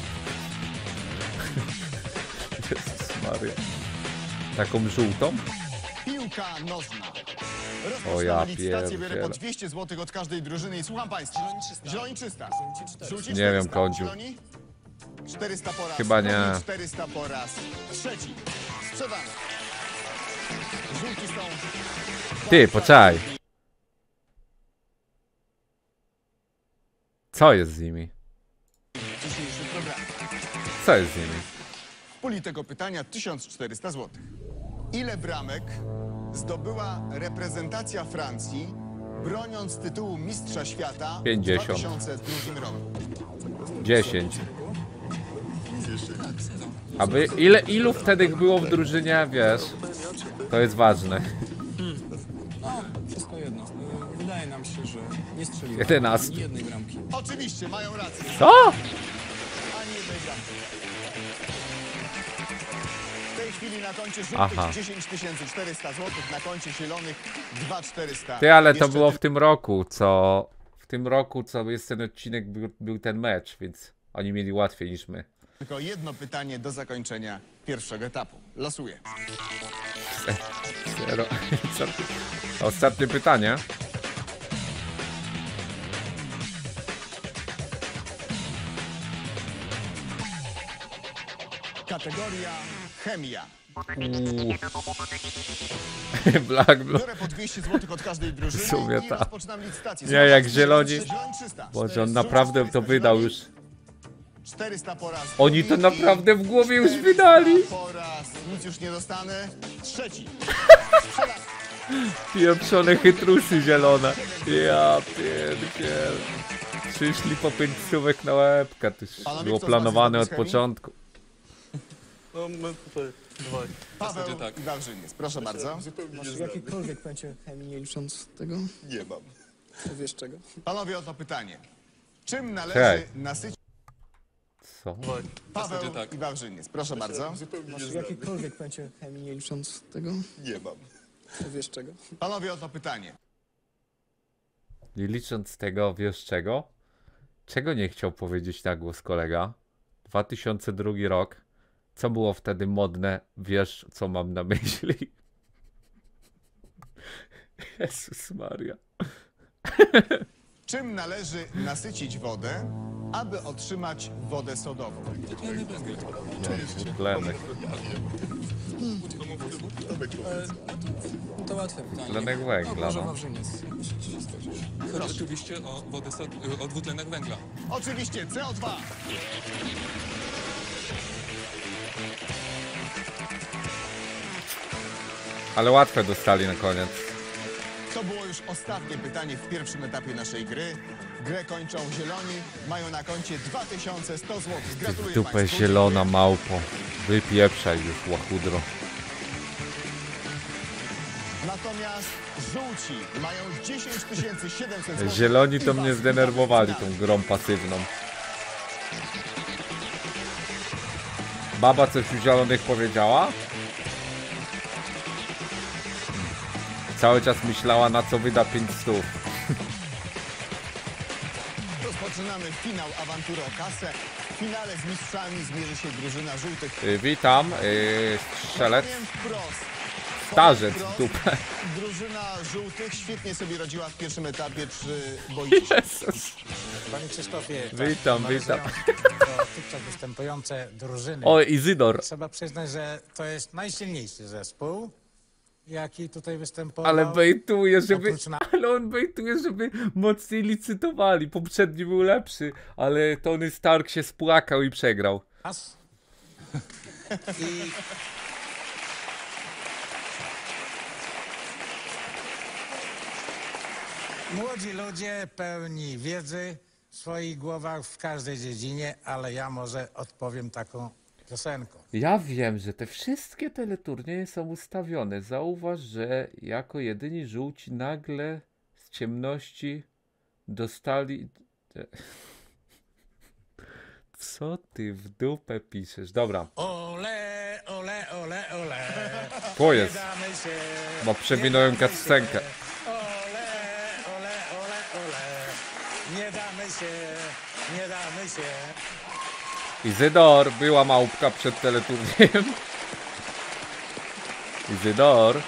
S1: Jezus Maria. Taką żółtą?
S2: Piłka nożna.
S1: O ja
S2: Rozpoczynamy licytację, biorę po
S1: pierdzielę.
S2: dwieście złotych od każdej drużyny i słucham państwa.
S3: Zieloni trzysta.
S2: Zieloni trzysta. Żółci
S1: Nie
S2: czterysta.
S1: wiem, Kądziu.
S2: Zieloni? czterysta po raz
S1: Chyba
S2: drugi,
S1: nie.
S2: czterysta po raz trzeci. Sprzedane. Żółci są...
S1: Ty, poczekaj. Co jest z nimi?
S2: Dzisiejszy program.
S1: Co jest z nimi?
S2: W puli tego pytania tysiąc czterysta złotych. Ile bramek zdobyła reprezentacja Francji, broniąc tytułu Mistrza Świata w
S1: pięćdziesiąt.
S2: dwa tysiące drugim roku?
S1: dziesięć. Aby ile, ilu wtedy było w drużynie, wiesz? To jest ważne.
S3: No, wszystko jedno. Y, Wydaje nam się, że nie strzeliła
S1: jedenaście.
S3: ani jednej bramki.
S2: Oczywiście, mają rację.
S1: Co?
S2: Ani jednej bramki. W tej chwili na koncie żółtych
S1: Aha.
S2: dziesięć tysięcy czterysta złotych, na koncie zielonych dwa tysiące czterysta.
S1: Ty, ale to
S2: Jeszcze
S1: było w tym roku, co... W tym roku, co jest ten odcinek, był, był ten mecz, więc oni mieli łatwiej niż my.
S2: tylko jedno pytanie do zakończenia pierwszego etapu. Losuję.
S1: Zero. Co? Ostatnie pytanie.
S2: Kategoria chemia.
S1: Uuu. Black Blue.
S2: Biorę po dwieście złotych od każdej drużyny
S1: W sumie
S2: i
S1: tak.
S2: rozpoczynam licytację.
S1: Nie, jak
S2: Zobaczcie,
S1: zieloni.
S2: Zieloni trzysta.
S1: Boże, on naprawdę to wydał już.
S2: czterysta po raz
S1: Oni to
S2: drugi
S1: naprawdę w głowie już
S2: czterysta
S1: wydali.
S2: po raz, nic już nie dostanę. Trzeci.
S1: Pieprzone chytrusy zielone. Ja pierdziel. Przyszli po pięć stówek na łebka. To już
S2: Panowie,
S1: było
S2: kto z was
S1: planowane
S2: jest
S1: od
S2: dobry z chemii?
S1: początku.
S6: No, my tutaj dwaj.
S2: Paweł
S3: tak.
S2: i Wawrzyniec, proszę bardzo.
S6: Zupełnie nie
S3: Masz
S6: znam.
S3: jakikolwiek pojęcie chemii, nie licząc tego?
S6: Nie mam.
S3: Wiesz czego?
S2: Panowie, oto pytanie. Czym należy
S1: Hej.
S2: nasycić...
S1: Co?
S6: Dwaj.
S2: Paweł
S3: tak.
S2: i Wawrzyniec, proszę bardzo.
S6: Zupełnie nie
S3: Masz
S6: znam.
S3: jakikolwiek pojęcie chemii, nie licząc tego?
S6: Nie mam.
S3: Wiesz czego?
S2: Panowie, oto pytanie.
S1: Nie licząc tego, wiesz czego? Czego nie chciał powiedzieć na głos kolega? dwa tysiące drugi rok. Co było wtedy modne? Wiesz, co mam na myśli? Jezus Maria.
S2: Czym należy nasycić wodę, aby otrzymać wodę sodową?
S1: Tlenek.
S3: No to łatwe pytanie.
S1: Tlenek węgla,
S3: Może
S1: no.
S3: Wawrzyniec. Jeśli się zgodzisz.
S9: Chodzi oczywiście o wodę sod... o dwutlenek węgla.
S2: Oczywiście C O dwa.
S1: Ale łatwe dostali na koniec.
S2: To było już ostatnie pytanie w pierwszym etapie naszej gry. Grę kończą zieloni, mają na koncie dwa tysiące sto złotych.
S1: W
S2: Gratuluję
S1: dupę
S2: państwu.
S1: zielona małpo. Wypieprzaj już, łachudro.
S2: Natomiast żółci mają dziesięć tysięcy siedemset złotych.
S1: Zieloni to
S2: i
S1: mnie
S2: was
S1: zdenerwowali
S2: finale.
S1: tą grą pasywną. Baba coś u zielonych powiedziała? Cały czas myślała, na co wyda pięć stów.
S2: Rozpoczynamy finał awantury o kasę. W finale z mistrzami zmierzy się drużyna żółtych.
S1: Y, witam, yy, strzelec,
S2: Powiem wprost.
S1: starzec
S2: Powiem
S1: w
S2: wprost,
S1: dupę.
S2: Drużyna żółtych świetnie sobie radziła w pierwszym etapie. Czy boicie się?
S1: Jezus.
S10: Panie Krzysztofie,
S1: Witam,
S10: analizując
S1: witam.
S10: dotychczas występujące drużyny,
S1: O, Izydor.
S10: trzeba przyznać, że to jest najsilniejszy zespół, jaki tutaj występował.
S1: Ale bejtuje, żeby.
S10: Oprócz na-
S1: Ale on bejtuje, żeby mocniej licytowali. Poprzedni był lepszy, ale Tony Stark się spłakał i przegrał.
S10: nas. I młodzi ludzie pełni wiedzy w swoich głowach w każdej dziedzinie, ale ja może odpowiem taką piosenką.
S1: Ja wiem, że te wszystkie teleturnieje są ustawione. Zauważ, że jako jedyni żółci nagle z ciemności dostali... Co ty w dupę piszesz? Dobra,
S10: Ole, ole, ole, ole.
S1: to jest.
S10: Nie damy się,
S1: Bo przewinąłem
S10: nie damy
S1: cutscenkę.
S10: się. Ole, ole, ole, ole. Nie się, nie damy się.
S1: Izydor, była małpka przed teleturniejem. Izydor.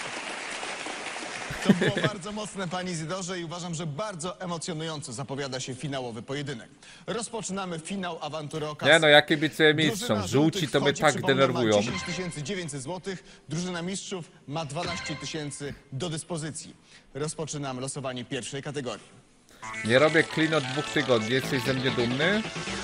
S2: To było bardzo mocne, pani Izydorze, i uważam, że bardzo emocjonująco zapowiada się finałowy pojedynek. Rozpoczynamy finał awantury o kasę.
S1: Nie no, ja kibicuję
S2: Drużyna
S1: mistrzom.
S2: żółtych
S1: Żółci to mnie
S2: wchodzi,
S1: tak
S2: przypomnę,
S1: denerwują.
S2: ma dziesięć tysięcy dziewięćset złotych, drużyna mistrzów ma dwanaście tysięcy do dyspozycji. Rozpoczynamy losowanie pierwszej kategorii.
S1: Nie robię clean od dwóch tygodni. Jesteś ze mnie dumny?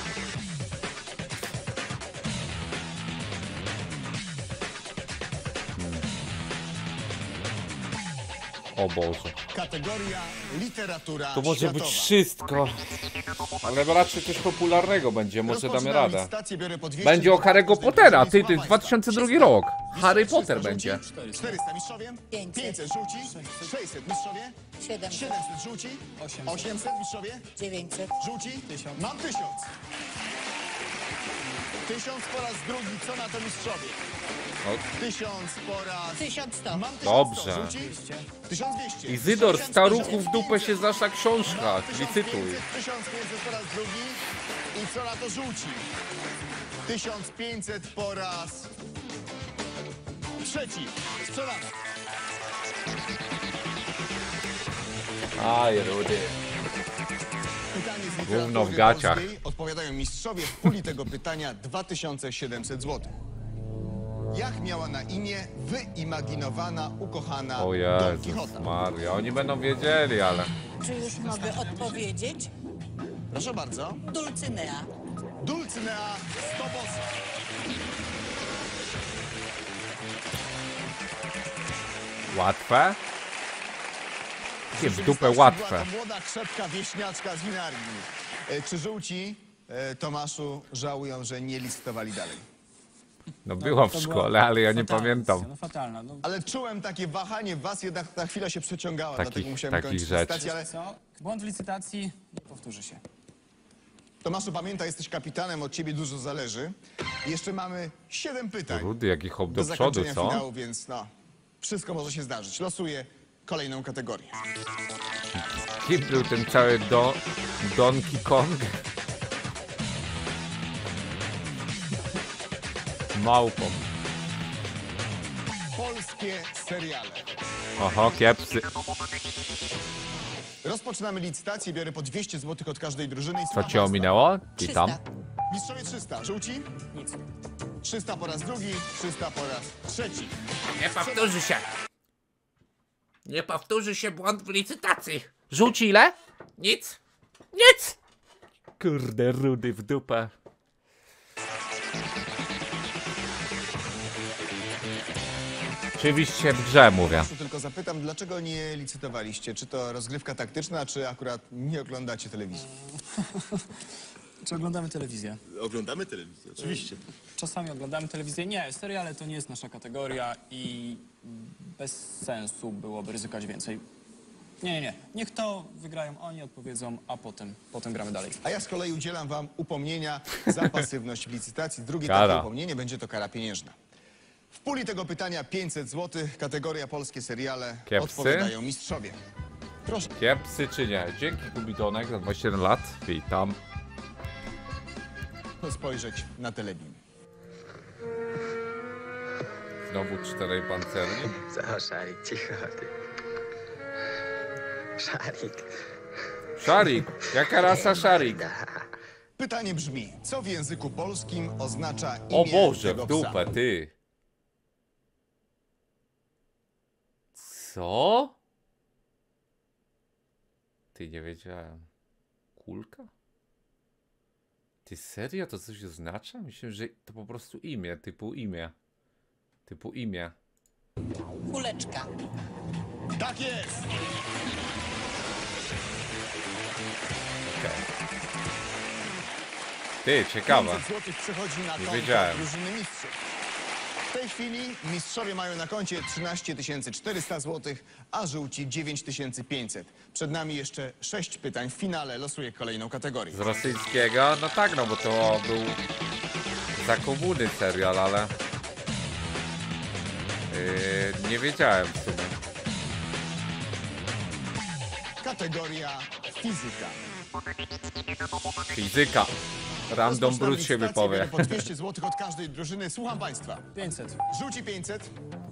S1: O Boże.
S2: Kategoria literatura
S1: To może
S2: światowa.
S1: być wszystko. Ale raczej coś popularnego będzie, może damy
S2: Rozpoczynamy
S1: radę.
S2: licytację, biorę po dwieście
S1: Będzie o
S2: złotych
S1: Harry'ego
S2: każdej
S1: Pottera,
S2: drużynie
S1: ty,
S2: z
S1: ty, dwa tysiące drugi rok. Harry Potter będzie.
S2: czterysta mistrzowie,
S5: pięćset.
S2: pięćset żółci, sześćset mistrzowie,
S5: siedemset,
S2: siedemset żółci, osiemset mistrzowie,
S5: dziewięćset,
S2: żółci, mam tysiąc. Tysiąc po raz drugi, co na to mistrzowie?
S1: O.
S2: Tysiąc po raz...
S5: tysiąc sto.
S2: Mam tysiąc
S1: Dobrze.
S2: sto, żółci? Tysiąc dwieście.
S1: Izydor,
S2: Tysiąc
S1: staruchów w
S2: pięćset.
S1: dupę się zasza książka.
S2: Mam tysiąc
S1: Licytuj.
S2: pięćset, tysiąc pięćset po raz drugi. I co na to żółci? tysiąc pięćset po raz... trzeci. Sprzedamy.
S1: Aj, rudy.
S2: Pytanie z
S1: Gówno w
S2: literatury
S1: gaciach.
S2: polskiej. Odpowiadają mistrzowie. W puli tego pytania dwa tysiące siedemset złotych. Jak miała na imię wyimaginowana, ukochana
S1: O
S2: Don
S1: Jezus
S2: Quixota?
S1: Maria, oni będą wiedzieli, ale...
S5: Czy już mogę odpowiedzieć?
S2: Proszę bardzo.
S5: Dulcynea.
S2: Dulcinea Stobosa.
S1: Łatwe? Jakie w dupę
S2: Była
S1: łatwe.
S2: to młoda, krzepka wieśniaczka z Winarni. E, Czy żółci, e, Tomaszu, żałują, że nie licytowali dalej?
S1: No było w
S3: To była
S1: szkole, ale ja nie
S3: fatalna
S1: pamiętam.
S3: decyzja, No fatalna. No,
S2: Ale czułem takie wahanie w was, jednak ta chwila się przeciągała,
S1: Takich-
S2: dlatego musiałem
S1: takich
S2: kończyć
S1: rzeczy.
S2: licytację, ale
S3: co? Błąd w licytacji nie powtórzy się.
S2: Tomaszu, pamiętaj, jesteś kapitanem, od ciebie dużo zależy. Jeszcze mamy siedem pytań
S1: Rudy, jaki hop
S2: do
S1: do przodu,
S2: zakończenia
S1: co?
S2: finału, więc no, wszystko może się zdarzyć. Losuję kolejną kategorię.
S1: Kim był ten cały do... Donkey Kong? Małpą.
S2: Polskie seriale.
S1: Oho, kiepsy.
S2: Rozpoczynamy licytację, biorę po dwieście złotych od każdej drużyny. I
S1: Co
S2: słucham
S1: cię
S2: państwa.
S1: ominęło? Witam.
S5: trzysta.
S2: Mistrzowie trzysta, żółci?
S3: Nic.
S2: trzysta po raz drugi, trzysta po raz trzeci.
S1: Nie powtórzy się. Nie powtórzy się błąd w licytacji. Żółci ile? Nic. Nic. Kurde, Rudy w dupę. Oczywiście w grze mówię.
S2: Tylko zapytam, dlaczego nie licytowaliście? Czy to rozgrywka taktyczna, czy akurat nie oglądacie telewizji?
S3: Czy oglądamy telewizję?
S7: Oglądamy telewizję, oczywiście.
S3: Czasami oglądamy telewizję. Nie, seriale to nie jest nasza kategoria i bez sensu byłoby ryzykować więcej. Nie, nie, nie. Niech to wygrają oni, odpowiedzą, a potem, potem gramy dalej.
S2: A ja z kolei udzielam wam upomnienia za pasywność w licytacji. Drugie
S1: Kara.
S2: takie upomnienie będzie to kara pieniężna. W puli tego pytania pięćset złotych, kategoria polskie seriale.
S1: Kiepsy?
S2: Odpowiadają mistrzowie. Proszę.
S1: Kiepsy czy nie? Dzięki Kubitonek za dwadzieścia jeden lat. Witam.
S2: spojrzeć na telebim.
S1: Znowu czterej pancerni.
S11: Co, Szarik, cicho ty. Szarik.
S1: Szarik! Jaka rasa szarik?
S2: Pytanie brzmi, co w języku polskim oznacza imię
S1: O Boże,
S2: tego
S1: w dupę,
S2: psa?
S1: ty. Co? Ty, nie wiedziałem. Kulka? Ty serio to coś oznacza? Myślę, że to po prostu imię, typu imię. Typu imię.
S5: Kuleczka.
S2: Tak jest!
S1: Ty, ciekawe.
S2: pięćset złotych przechodzi na
S1: Nie
S2: konto
S1: wiedziałem.
S2: drużyny mistrzów. W tej chwili mistrzowie mają na koncie trzynaście tysięcy czterysta złotych, a żółci dziewięć tysięcy pięćset. Przed nami jeszcze sześć pytań. W finale losuję kolejną kategorię.
S1: Z rosyjskiego? No tak, no bo to był za komuny serial, ale yy, nie wiedziałem w sumie.
S2: Kategoria fizyka.
S1: Fizyka. Random brud się wypowie.
S2: Po dwieście złotych od każdej drużyny. Słucham państwa.
S3: pięćset.
S2: Rzuci pięćset.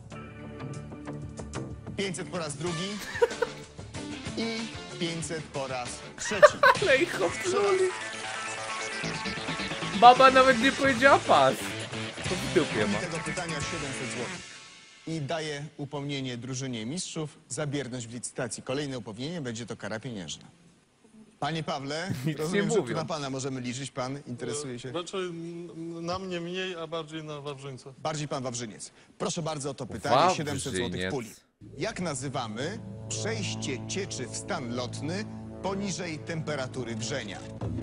S2: pięćset po raz drugi. I pięćset po raz trzeci.
S1: Ale ich obsłuli. Baba nawet nie powiedziała pas. To w dupie ma.
S2: tego pytania siedemset złotych. I daje upomnienie drużynie mistrzów za bierność w licytacji. Kolejne upomnienie będzie to kara pieniężna. Panie Pawle,
S1: Nic
S2: rozumiem,
S1: nie
S2: że tu
S1: mówią.
S2: na pana możemy liczyć. Pan interesuje się.
S6: Raczej n- na mnie mniej, a bardziej na Wawrzyńca.
S2: Bardziej pan Wawrzyniec. Proszę bardzo o to pytanie. siedemset złotych
S1: Wawrzyniec.
S2: puli. Jak nazywamy przejście cieczy w stan lotny poniżej temperatury wrzenia?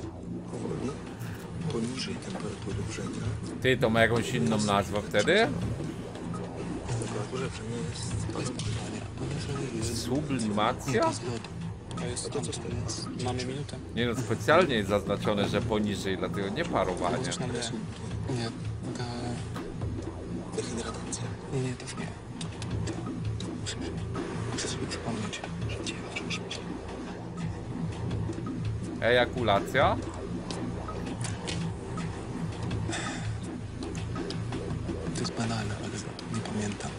S11: Poniżej temperatury wrzenia.
S1: Ty, to ma jakąś inną nazwę wtedy?
S11: Temperatura wrzenia jest...
S1: Sublimacja?
S3: To jest to, co to jest. Mamy minutę.
S1: Nie no, specjalnie jest zaznaczone, że poniżej, dlatego nie parowanie.
S3: Możesz nam dać.
S9: Nie, ta...
S11: Dehydratacja.
S9: Nie, nie, też nie. Muszę, muszę sobie przypomnieć, że cię wciąż myślę.
S1: Ejakulacja?
S9: To jest banalne, ale nie pamiętam.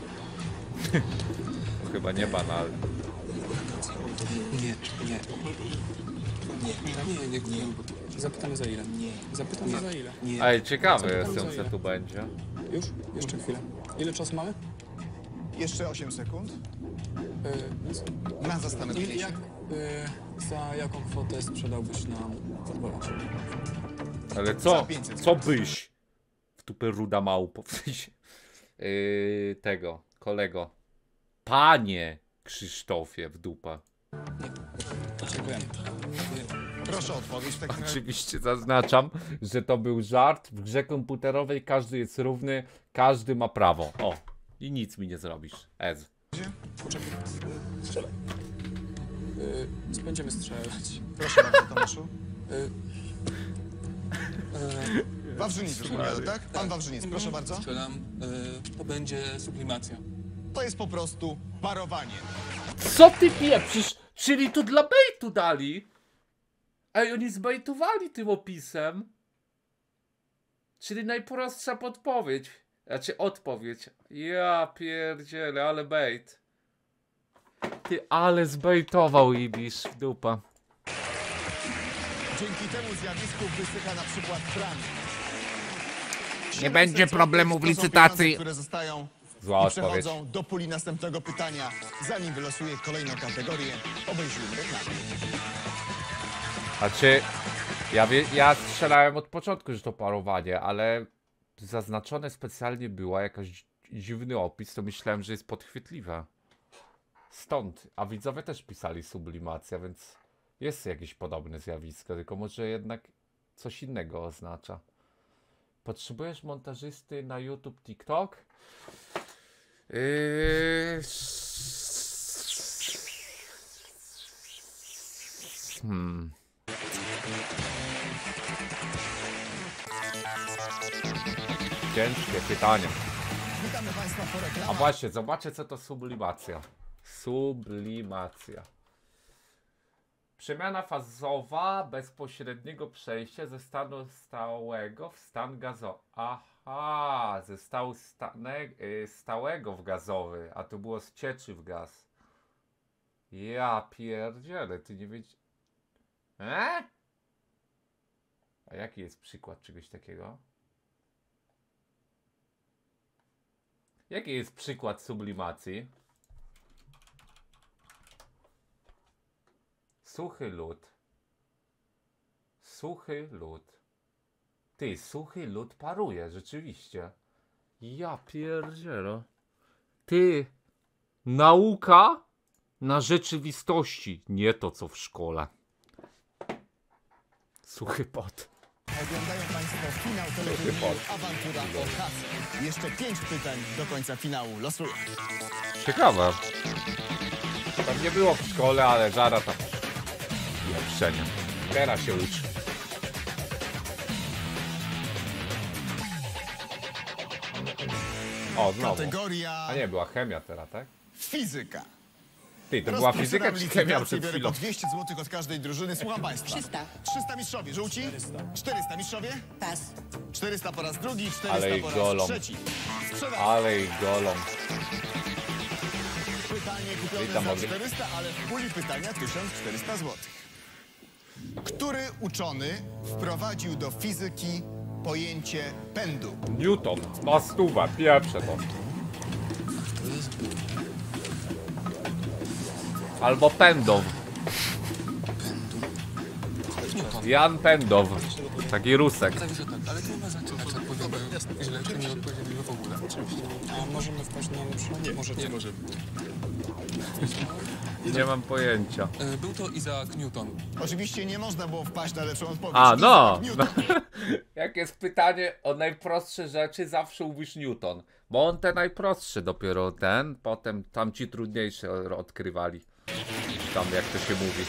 S1: To chyba nie banalne.
S9: Nie, nie. Nie, nie, nie, nie.
S3: Zapytamy za ile. Nie. Zapytamy za ile.
S9: Nie.
S1: Ej, ciekawy
S3: Zapytam
S1: jestem,
S3: za
S1: co
S3: ile.
S1: tu będzie.
S3: Już? Jeszcze chwilę. Ile czasu mamy?
S2: Jeszcze osiem sekund
S3: Yy, nic.
S2: na
S3: I
S2: zastanowienie się.
S3: jak, yy, za jaką kwotę sprzedałbyś nam odpowiedź?
S1: Ale co? Co byś? W dupę ruda małpo. W sensie, yy, tego, kolego. Panie Krzysztofie w dupę.
S3: Dziękujemy.
S2: Proszę o odpowiedź. W takim razie.
S1: Oczywiście zaznaczam, że to był żart. W grze komputerowej każdy jest równy, każdy ma prawo. O, i nic mi nie zrobisz. Ez.
S3: Poczekaj. Strzelaj. Yy, będziemy strzelać.
S2: Proszę bardzo, Tomaszu.
S3: Yy,
S2: Wawrzyniec odpowiada, tak? Pan Wawrzyniec, proszę bardzo.
S9: Strzelam, y, to będzie sublimacja.
S2: To jest po prostu parowanie.
S1: Co ty pieprzysz? Czyli to dla bejtu dali? Ej, oni zbejtowali tym opisem. Czyli najprostsza podpowiedź. Znaczy odpowiedź. Ja pierdzielę, ale bejt. Ty, ale zbejtował Ibisz w dupa.
S2: Dzięki temu zjawisku wysycha na przykład tran.
S1: Nie będzie problemu w licytacji.
S2: Które zostają
S1: Zła
S2: i
S1: odpowiedź.
S2: przechodzą do puli następnego pytania. Zanim wylosuję kolejną kategorię, obejrzyjmy reklamę.
S1: Znaczy, ja, wie, ja strzelałem od początku, że to parowanie, ale zaznaczone specjalnie była jakaś dziwny opis, to myślałem, że jest podchwytliwe. Stąd, a widzowie też pisali sublimacja, więc jest jakieś podobne zjawisko, tylko może jednak coś innego oznacza. Potrzebujesz montażysty na YouTube, TikTok? Yy... Hmm. Ciężkie pytanie.
S2: Witamy Państwa po reklamach.
S1: A właśnie, zobaczcie co to sublimacja. Sublimacja. Przemiana fazowa bezpośredniego przejścia ze stanu stałego w stan gazowy. Aha, ze stału stane, y, stałego w gazowy, a to było z cieczy w gaz. Ja pierdzielę, ty nie wiedziesz. E? A jaki jest przykład czegoś takiego? Jaki jest przykład sublimacji? Suchy lód. Suchy lód. Ty, suchy lód paruje, rzeczywiście. Ja pierdzielę. Ty, nauka na rzeczywistości, nie to co w szkole. Suchy pot.
S2: Oglądają Państwo finał teleturnieju Awantura o kasę. Jeszcze pięć pytań do końca finału. Losuję.
S1: Ciekawe. Tam nie było w szkole, ale zaraz tam. Lepszenie. Teraz się uczy. O, znowu.
S2: Kategoria
S1: A nie, była chemia teraz, tak?
S2: fizyka.
S1: Ty, to była fizyka
S2: Rozpoczynam
S1: czy chemia
S2: licytację,
S1: przed
S2: biorę
S1: chwilą?
S2: po dwieście złotych od każdej drużyny. Słucham państwa.
S5: trzysta.
S2: trzysta mistrzowie. Żółci? czterysta mistrzowie?
S5: Pas.
S2: czterysta po raz drugi,
S1: Ale
S2: czterysta
S1: ich
S2: po raz
S1: golą.
S2: trzeci. Sprzedaj.
S1: Ale ich golą.
S2: Pytanie
S1: I
S2: kupione
S1: tam
S2: za
S1: mogę.
S2: czterysta, ale w puli pytania tysiąc czterysta złotych. Który uczony wprowadził do fizyki pojęcie pędu?
S1: Newton, na stówę, pierwsze to. Albo Pędow. Jan Pędow. Taki Rusek.
S9: Także tak, ale nie ma zaczynać odpowiednio źle, czy nie odpowiednio w ogóle. Oczywiście.
S3: A możemy wpaść na lepszą? Możecie.
S9: Nie możemy.
S1: Nie mam pojęcia.
S9: E, Był to Isaac Newton.
S2: Oczywiście nie można było wpaść na lepszą odpowiedź.
S1: A, no!
S2: Isaac Newton.
S1: Jak jest pytanie o najprostsze rzeczy, zawsze mówisz Newton. Bo on te najprostsze dopiero ten, potem tam ci trudniejsze odkrywali. Tam jak to się mówi.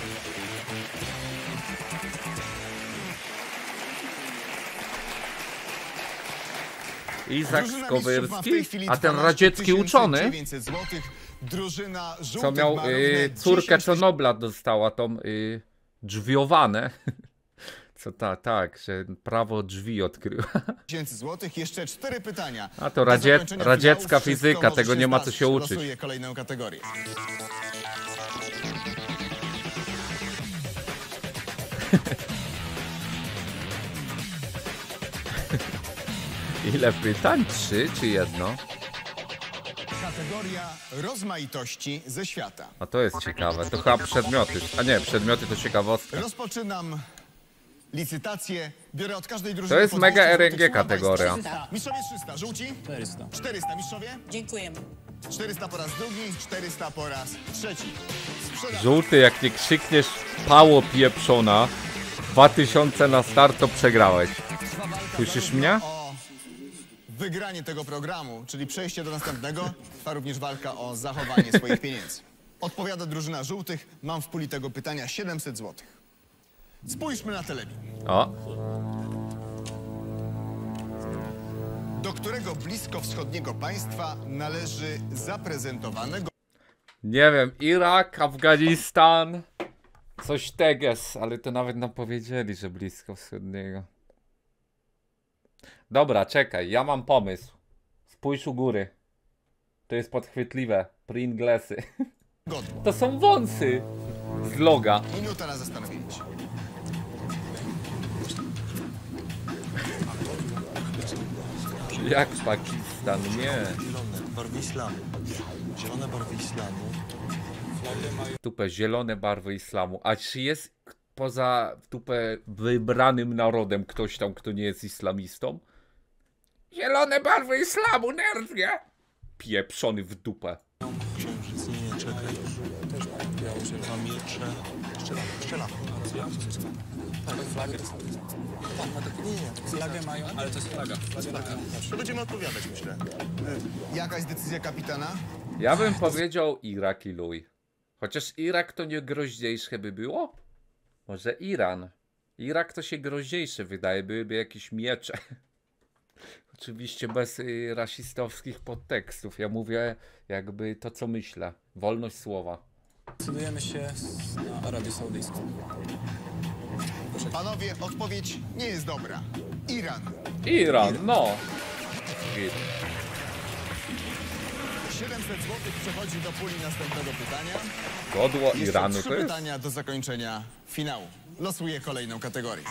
S1: Izak
S2: Drużyna mistrzów ma w tej
S1: Skowyrski,
S2: chwili
S1: a ten
S2: dwanaście
S1: radziecki
S2: tysięcy
S1: uczony,
S2: dziewięćset złotych. Drużyna żółtych
S1: co miał
S2: ma
S1: y,
S2: równe
S1: córkę,
S2: dziesięć
S1: co Nobla dostała, tą y, drzwiowane. Co ta, tak, że prawo drzwi odkryła.
S2: tysięcy złotych. Jeszcze cztery pytania.
S1: A to
S2: Do
S1: radzie,
S2: zakończenia
S1: radziecka
S2: finału wszystko
S1: fizyka,
S2: może
S1: tego nie ma co
S2: zdarzyć.
S1: się uczyć.
S2: Losuję kolejną kategorię.
S1: Ile pytań? Trzy czy jedno?
S2: Kategoria rozmaitości ze świata.
S1: A to jest ciekawe, to chyba przedmioty. A nie, przedmioty to ciekawostka.
S2: Rozpoczynam licytację. Biorę od każdej drużyny.
S1: To jest
S2: po
S1: mega
S2: dwieście
S1: R N G
S2: złotych. Słucham
S1: kategoria.
S2: państwa. Mistrzowie trzysta, żółci?
S3: czterysta.
S2: czterysta, mistrzowie?
S5: Dziękujemy.
S2: czterysta po raz drugi, czterysta po raz trzeci. Sprzedam.
S1: Żółty, jak nie krzykniesz pało pieprzona, dwa tysiące na start, to przegrałeś. Słyszysz mnie?
S2: O wygranie tego programu, czyli przejście do następnego, trwa również walka o zachowanie swoich pieniędzy. Odpowiada drużyna żółtych. Mam w puli tego pytania siedemset złotych. Spójrzmy na telewizję.
S1: O,
S2: Do którego bliskowschodniego państwa należy zaprezentowanego
S1: nie wiem, Irak, Afganistan, coś teges, ale to nawet nam powiedzieli, że blisko wschodniego. Dobra, czekaj, ja mam pomysł. Spójrz u góry. To jest podchwytliwe. Pringlesy.
S2: godu?
S1: To są wąsy z loga.
S2: Minuta na zastanowienie się.
S1: Jak Pakistan, nie.
S8: Zielone, barwy islamu. Zielone barwy islamu.
S1: Tupę, zielone barwy islamu. A czy jest poza tupę wybranym narodem ktoś tam, kto nie jest islamistą? Zielone barwy islamu, nerd, nie? Pieprzony w dupę.
S8: Księżyc, nie, nie, czekaj. Też biało, dwa miecze. Strzelam, strzelam. Tak, flagę. Tak, tak, nie, nie.
S3: Flagę mają, ale to jest flaga.
S7: To będziemy odpowiadać, myślę.
S2: Jaka jest decyzja kapitana?
S1: Ja bym powiedział Irak i luj. Chociaż Irak to nie groźniejsze by było? Może Iran. Irak to się groźniejsze wydaje, byłyby jakieś miecze. Oczywiście bez y, rasistowskich podtekstów. Ja mówię jakby to, co myślę. Wolność słowa.
S3: Decydujemy się na Arabię Saudyjską.
S2: Panowie, odpowiedź nie jest dobra. Iran.
S1: Iran, no. Git.
S2: siedemset złotych przechodzi do puli następnego pytania.
S1: Godło
S2: Jeszcze
S1: Iranu
S2: trzy
S1: to jest?
S2: pytania do zakończenia finału. Losuję kolejną kategorię.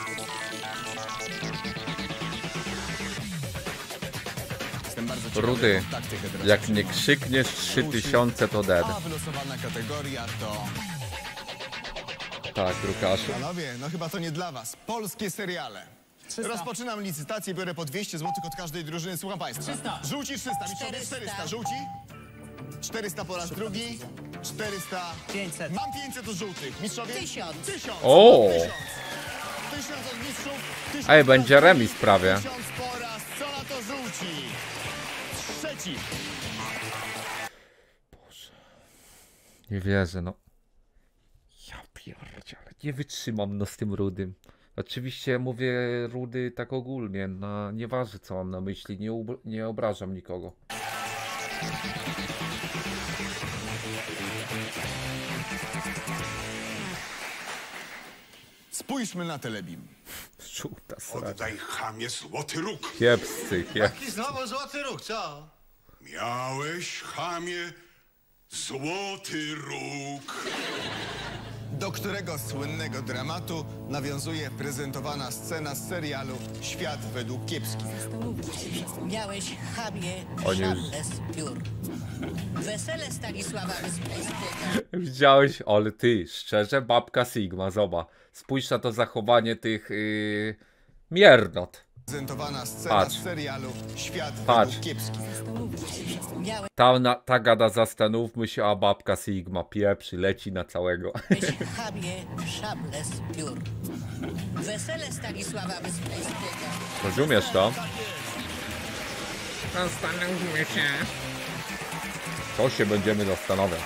S2: Jestem bardzo ciekawy,
S1: Rudy,
S2: jaką taktykę teraz
S1: jak nie
S2: przyjmą.
S1: krzykniesz trzy tysiące to dead.
S2: A wylosowana kategoria to...
S1: Tak, Łukaszu.
S2: Panowie, no chyba to nie dla was. Polskie seriale. Rozpoczynam licytację, biorę po dwieście złotych od każdej drużyny. Słucham państwa.
S5: trzysta.
S2: Żółci trzysta, mistrzowie
S5: czterysta.
S2: czterysta. Żółci? czterysta po raz drugi. czterysta.
S3: pięćset.
S2: Mam pięćset od żółtych. Mistrzowie?
S5: Tysiąc.
S2: Tysiąc.
S1: O!
S2: Tysiąc. Tysiąc od mistrzów. Tysiąc
S1: Ej,
S2: po
S1: będzie
S2: raz
S1: remis
S2: drugi.
S1: prawie.
S2: Tysiąc po raz. Co na to żółci? Trzeci.
S1: Nie wierzę, no. Ja pierdziele, nie wytrzymam no z tym Rudym. Oczywiście mówię Rudy tak ogólnie, no nieważne co mam na myśli, nie, ub- nie obrażam nikogo.
S2: Spójrzmy na telebim.
S1: Żółta sraka.
S12: Oddaj chamie złoty róg.
S1: Kiepscy, kiepscy.
S7: Jaki znowu złoty róg, co?
S12: Miałeś, chamie, złoty róg.
S2: Do którego słynnego dramatu nawiązuje prezentowana scena z serialu Świat według Kiepskich.
S5: Miałeś chamie
S1: Oni już-
S5: szable z piór. Wesele Stanisława Wyspiańskiego.
S1: Widziałeś? Ale ty, szczerze, babka Sigma, zobacz. Spójrz na to zachowanie tych yy, miernot.
S2: Prezentowana scena
S1: Patrz.
S2: z serialu Świat
S1: Patrz.
S2: według Kiepskich.
S5: Miałeś
S1: Ta, na, ta gada, zastanówmy się, a babka Sigma pieprzy, leci na całego.
S5: chamie szable z piór. Wesele Stanisława Wyspiańskiego.
S1: Rozumiesz to? Zastanówmy się. To się będziemy zastanawiać.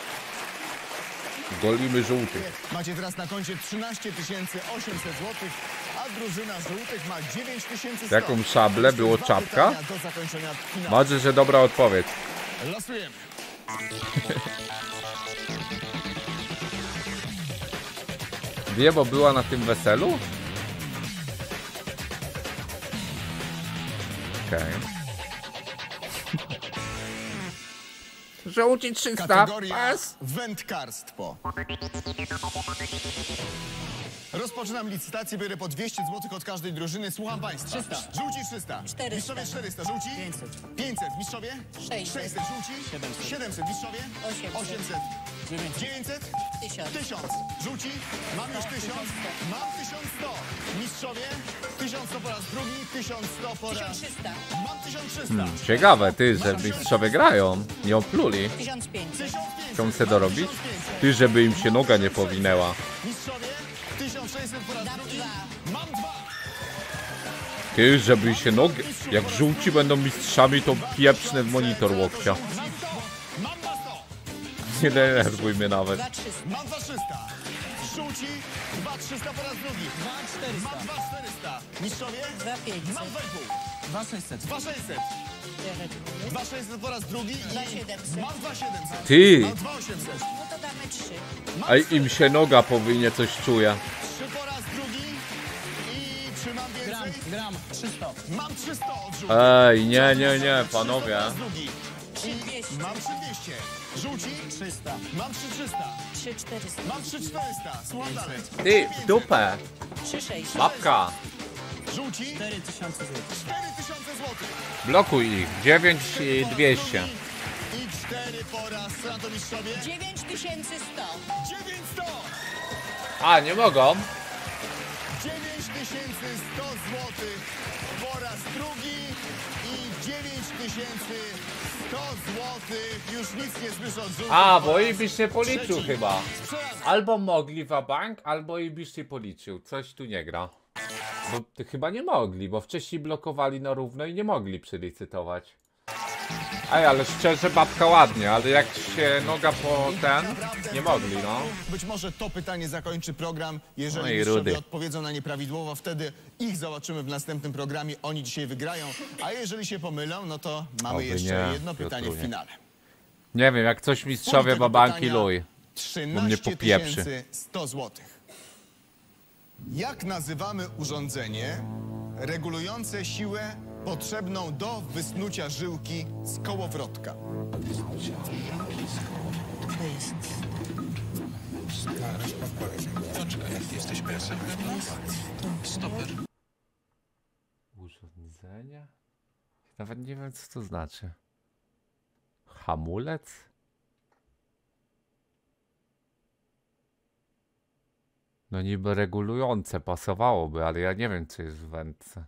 S1: Golimy żółtych.
S2: Macie teraz na koncie trzynaście tysięcy osiemset złotych, a drużyna żółtych ma dziewięć tysięcy sto.
S1: Jaką szablę? Było
S2: Dwa
S1: czapka?
S2: pytania do zakończenia finału.
S1: Macie, że dobra odpowiedź.
S2: Losujemy.
S1: Wie, bo była na tym weselu? Okej. Żółci trzysta.
S2: Kategoria
S1: Pas.
S2: wędkarstwo. Rozpoczynam licytację, biorę po dwieście złotych od każdej drużyny. Słucham państwa.
S5: trzysta.
S2: Żółci trzysta.
S5: czterysta.
S2: Mistrzowie czterysta. Żółci?
S3: pięćset.
S2: pięćset. Mistrzowie?
S5: sześćset.
S2: sześćset. Żółci?
S3: siedemset.
S2: siedemset. Mistrzowie?
S5: osiemset.
S2: osiemset.
S3: dziewięćset.
S2: dziewięćset?
S5: Tysiąc.
S2: tysiąc. Żółci? Mam już tysiąc. Mam tysiąc sto. Mistrzowie? tysiąc sto po raz drugi. tysiąc sto po raz...
S5: tysiąc trzysta.
S2: Mam tysiąc trzysta.
S1: Hmm, ciekawe, ty, że mistrzowie grają. Nie opluli.
S5: tysiąc pięćset.
S2: tysiąc pięćset.
S1: Chcą se
S2: Mam
S1: dorobić?
S2: tysiąc pięćset.
S1: Ty, żeby im się noga nie powinęła.
S2: Mistrzowie? tysiąc sześćset po raz
S5: Dam
S2: drugi.
S5: dwa.
S2: Mam dwa.
S1: Ty, żeby się nogi... Jak żółci będą mistrzami, to pieprzne w monitor łokcia.
S2: Mam sto. Mam dwa sto.
S1: Nie denerwuj mnie nawet.
S5: dwa trzysta.
S2: Mam dwa trzysta. Żółci? dwa trzysta po raz drugi.
S3: dwa czterysta.
S2: Mam dwa czterysta. Mistrzowie?
S5: dwa pięćset.
S2: Mam dwa i pół.
S3: dwa sześćset.
S2: dwa sześćset. dwa sześćset po raz drugi. i
S5: dwa siedemset.
S2: Mam dwa siedemset.
S1: Ty!
S2: Mam dwa osiemset.
S5: No to damy trzy.
S2: Mam
S1: Ej, im się noga powinie, coś czuje.
S2: trzy po raz drugi. I czy mam
S3: Gram,
S2: więcej?
S3: gram. trzysta.
S2: Mam trzysta od żółci.
S1: Ej, nie, nie, nie, panowie.
S2: trzysta po raz drugi.
S5: trzy dwieście.
S2: Mam trzy dwieście. Żółci?
S3: trzysta.
S2: Mam trzy trzysta.
S5: trzy czterysta.
S2: Mam trzy czterysta. Słucham dalej.
S1: Ty, w dupę.
S5: trzy sześćset.
S1: Babka.
S2: Żółci?
S3: cztery tysiące złotych.
S2: cztery tysiące złotych.
S1: Blokuj ich. dziewięć i dwieście.
S2: I cztery po raz randomistrzowie.
S5: dziewięć tysięcy sto.
S2: dziewięć sto.
S1: A, nie mogą.
S2: dziewięć tysięcy sto złotych po raz drugi i dziewięć tysięcy sto złotych. Już nic nie słyszę od żółtych.
S1: A,
S2: po
S1: bo
S2: raz
S1: Ibisz nie policzył
S2: trzeci.
S1: chyba.
S2: Sprzedam.
S1: Albo mogli w bank, albo Ibisz nie policzył. Coś tu nie gra. Bo ty chyba nie mogli, bo wcześniej blokowali na równo i nie mogli przylicytować. Ej, ale szczerze, babka ładnie, ale jak się noga po ten, nie mogli, no.
S2: Być może to pytanie zakończy program. Jeżeli
S1: No i
S2: mistrzowie
S1: rudy.
S2: odpowiedzą na nieprawidłowo, wtedy ich zobaczymy w następnym programie. Oni dzisiaj wygrają. A jeżeli się pomylą, no to mamy
S1: Oby
S2: jeszcze
S1: nie,
S2: jedno pytanie w
S1: Piotrunie.
S2: finale.
S1: Nie wiem, jak coś mistrzowie
S2: tego
S1: babanki
S2: pytania
S1: luj. Bo mnie
S2: trzynaście
S1: popieprzy.
S2: tysięcy sto złotych. Jak nazywamy urządzenie regulujące siłę potrzebną do wysnucia żyłki z kołowrotka?
S5: To jest
S8: Poczekaj, jesteś persem? Stoper.
S1: Urządzenia? Nawet nie wiem, co to znaczy. Hamulec? No niby regulujące pasowałoby, ale ja nie wiem, co jest w wędce.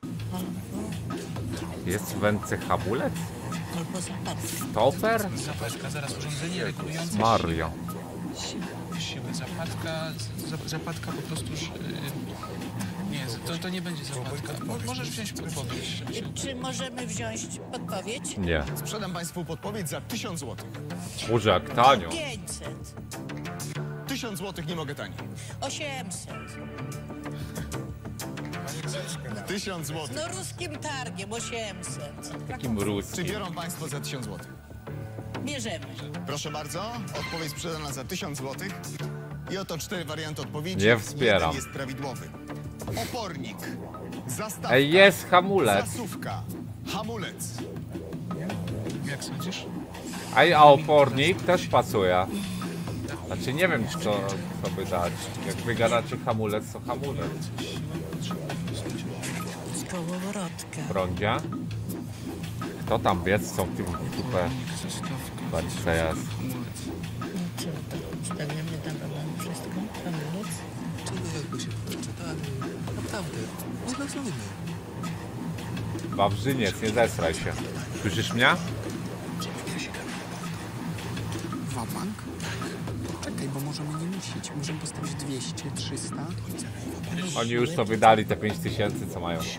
S1: Jest w wędce hamulec?
S5: albo zapadki.
S1: Stoper?
S8: Zapadka, zaraz urządzenie regulujące
S1: Mario.
S8: siłę. siłę. Zapadka, z- zapadka po prostu... Yy, nie, to, to nie będzie zapadka. Mo, możesz wziąć podpowiedź.
S5: Czy możemy wziąć podpowiedź?
S1: Nie.
S2: Sprzedam państwu podpowiedź za tysiąc złotych.
S1: Boże, jak tanio.
S5: pięćset.
S2: tysiąc złotych nie mogę taniej.
S5: osiemset.
S2: tysiąc złotych.
S5: No ruskim targiem osiemset.
S1: Takim
S2: Czy
S1: ruskim.
S2: biorą państwo za tysiąc złotych?
S5: Bierzemy.
S2: Proszę bardzo, odpowiedź sprzedana za tysiąc złotych. I oto cztery warianty odpowiedzi.
S1: Nie wspieram.
S2: Jeden jest prawidłowy. Opornik, zastawka,
S1: Ej, jest hamulec.
S2: zasówka, hamulec.
S9: Jak sądzisz?
S1: Ej, a opornik też pasuje. Znaczy nie wiem, co, co by dać. Jak wygadacie hamulec, to hamulec.
S5: Z kołowrotka.
S1: Prądzie? Kto tam biec? Co w tym super? Patrzcie jest.
S5: Co to? Ustawiamy tam wszystko? Hamulec?
S9: Czego jakby się przeczytali? Naprawdę, zgłosujmy.
S1: Wawrzyniec, nie zesraj się. Słyszysz mnie?
S3: Wabank? Czekaj, bo możemy nie musieć. Możemy postawić dwieście, trzysta.
S1: Oni już to wydali, te pięć tysięcy, co mają.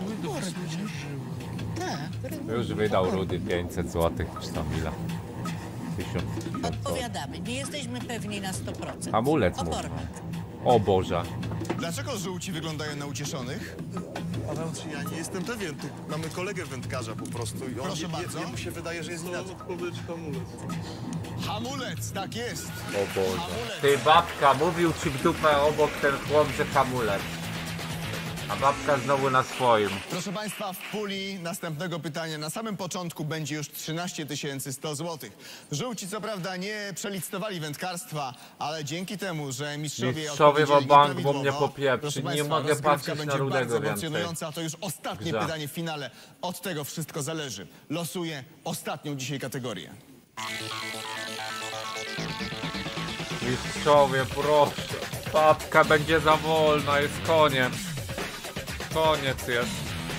S5: Tak.
S1: Już wydał Rudy pięćset złotych, czy tam ile? tysiąc.
S5: Odpowiadamy. Nie jesteśmy pewni na sto procent.
S1: Hamulec mówi.
S5: Opornik.
S1: O Boże.
S2: Dlaczego żółci wyglądają na ucieszonych?
S7: Paweł, czy ja nie jestem pewien, tu mamy kolegę wędkarza po prostu i on
S2: Proszę
S7: je-
S2: bardzo.
S7: jemu się wydaje, że jest
S6: To
S7: inaczej.
S6: odpowiedź hamulec.
S2: Hamulec, tak jest.
S1: O Boże.
S2: Hamulec.
S1: Ty, babka, mówił ci w dupę obok ten chłop, że hamulec. A babka znowu na swoim.
S2: Proszę Państwa, w puli następnego pytania na samym początku będzie już trzynaście tysięcy sto złotych. Żółci co prawda nie przelicytowali wędkarstwa, ale dzięki temu, że mistrzowie
S1: Mistrzowie
S2: odpowiedzieli
S1: wa bank, bo
S2: nieprawidłowo,
S1: mnie popieprzy.
S2: proszę
S1: Nie
S2: Państwa,
S1: mogę
S2: rozgrywka
S1: patrzeć na
S2: będzie
S1: Rudego
S2: bardzo
S1: więcej.
S2: emocjonująca. To już ostatnie
S1: Grze.
S2: pytanie w finale. Od tego wszystko zależy. Losuję ostatnią dzisiaj kategorię.
S1: Mistrzowie, proszę. Babka będzie za wolna, jest koniec. Koniec jest.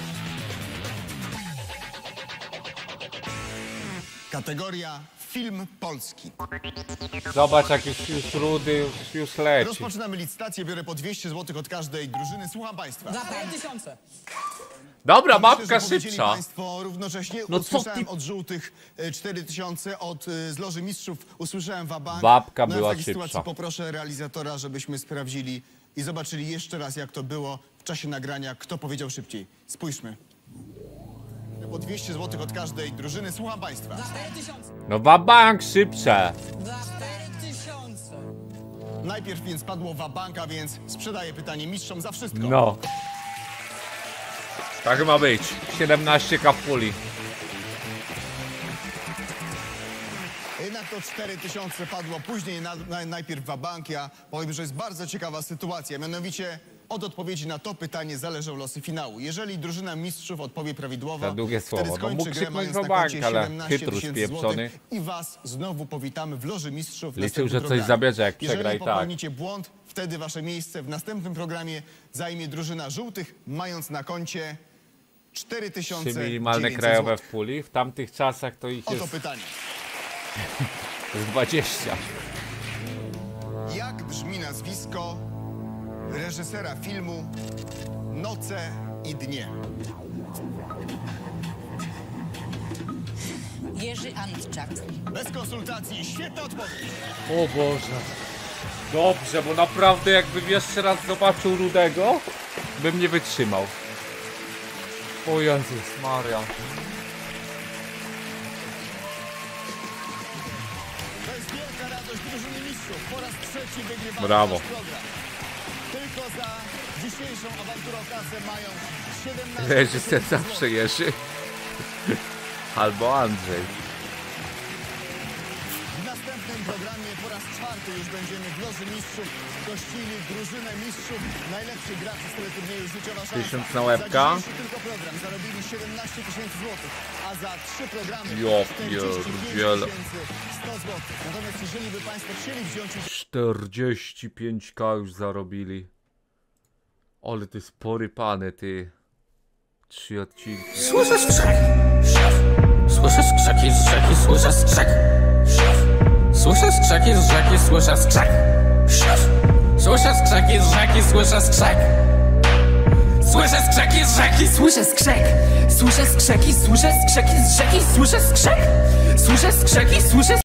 S2: Kategoria film polski.
S1: Zobacz, jakiś już Rudy już, już leci.
S2: Rozpoczynamy licytację. Biorę po dwieście złotych od każdej drużyny. Słucham Państwa.
S3: Za cztery tysiące.
S1: Dobra,
S2: Myślę,
S1: babka
S2: że powiedzieli
S1: szybsza.
S2: Państwo równocześnie.
S1: No co
S2: usłyszałem
S1: ty-
S2: od żółtych e, cztery tysiące, od e, z Loży Mistrzów usłyszałem wabank.
S1: Babka
S2: no,
S1: była
S2: w takiej
S1: szybsza.
S2: sytuacji poproszę realizatora, żebyśmy sprawdzili i zobaczyli jeszcze raz, jak to było w czasie nagrania. Kto powiedział szybciej? Spójrzmy. Po dwieście złotych od każdej drużyny. Słucham Państwa.
S3: Za cztery tysiące.
S1: No wabank szybsze.
S3: Za cztery tysiące.
S2: Najpierw więc padło wabanka, więc sprzedaję pytanie mistrzom za wszystko.
S1: No. Tak ma być. siedemnaście ka w puli.
S2: Jednak to cztery tysiące padło później, na, na, najpierw wabank. Ja powiem, że jest bardzo ciekawa sytuacja. Mianowicie od odpowiedzi na to pytanie zależą losy finału. Jeżeli drużyna mistrzów odpowie prawidłowo,
S1: Za długie
S2: wtedy
S1: słowo. No
S2: skończy
S1: mógł
S2: grę,
S1: krzyknąć
S2: mając na
S1: wabank,
S2: koncie
S1: ale
S2: siedemnaście
S1: chytrus
S2: tysięcy
S1: pieprzony.
S2: złotych i was znowu powitamy w Loży Mistrzów w
S1: Liczył,
S2: następnym
S1: że coś
S2: programie.
S1: zabierze, jak przegra
S2: Jeżeli
S1: i tak.
S2: popełnicie błąd, wtedy wasze miejsce w następnym programie zajmie drużyna żółtych, mając na koncie cztery tysiące
S1: Trzy minimalne
S2: dziewięćset
S1: krajowe
S2: złotych.
S1: w puli. W tamtych czasach to ich
S2: Oto
S1: jest
S2: pytanie.
S1: z dwadzieścia.
S2: Jak brzmi nazwisko reżysera filmu Noce i dnie?
S5: Jerzy Antczak.
S2: Bez konsultacji, świetna odpowiedź.
S1: O Boże. Dobrze, bo naprawdę jakbym jeszcze raz zobaczył Rudego, bym nie wytrzymał. O Jezus Maria.
S2: To jest wielka radość drużyny mistrzów. Po raz trzeci wygrywa
S1: Brawo.
S2: nasz program. Tylko za dzisiejszą awanturę o kasę mają siedemnaście
S1: Reżyser
S2: tysięcy
S1: zawsze
S2: złotych.
S1: Jerzy. Albo Andrzej.
S2: W następnym programie po raz czwarty już będziemy w Loży Mistrzów gościli drużynę mistrzów, najlepszych graczy z teleturnieju Życiowa Szansa.
S1: Tysiąc na łebka.
S2: Za dzisiejszy tylko program zarobili siedemnaście tysięcy złotych, a za trzy programy
S1: Ja
S2: czterdzieści pięć
S1: pierdzielę.
S2: tysięcy sto złotych. Natomiast jeżeli by Państwo chcieli wziąć udział
S1: czterdzieści pięć ka już zarobili. Ale ty spory pany, ty. Trzy odcinki.
S13: Słyszę skrzek. Słyszę skrzeki z rzeki, słyszę skrzek. Słyszę skrzeki z rzeki, słyszę skrzek. Słyszę skrzeki z rzeki, słyszę skrzek. Słyszę skrzeki z rzeki, słyszę skrzek. Słyszę skrzeki, słyszę skrzeki z rzeki, słyszę skrzek. Słyszę skrzeki, słyszę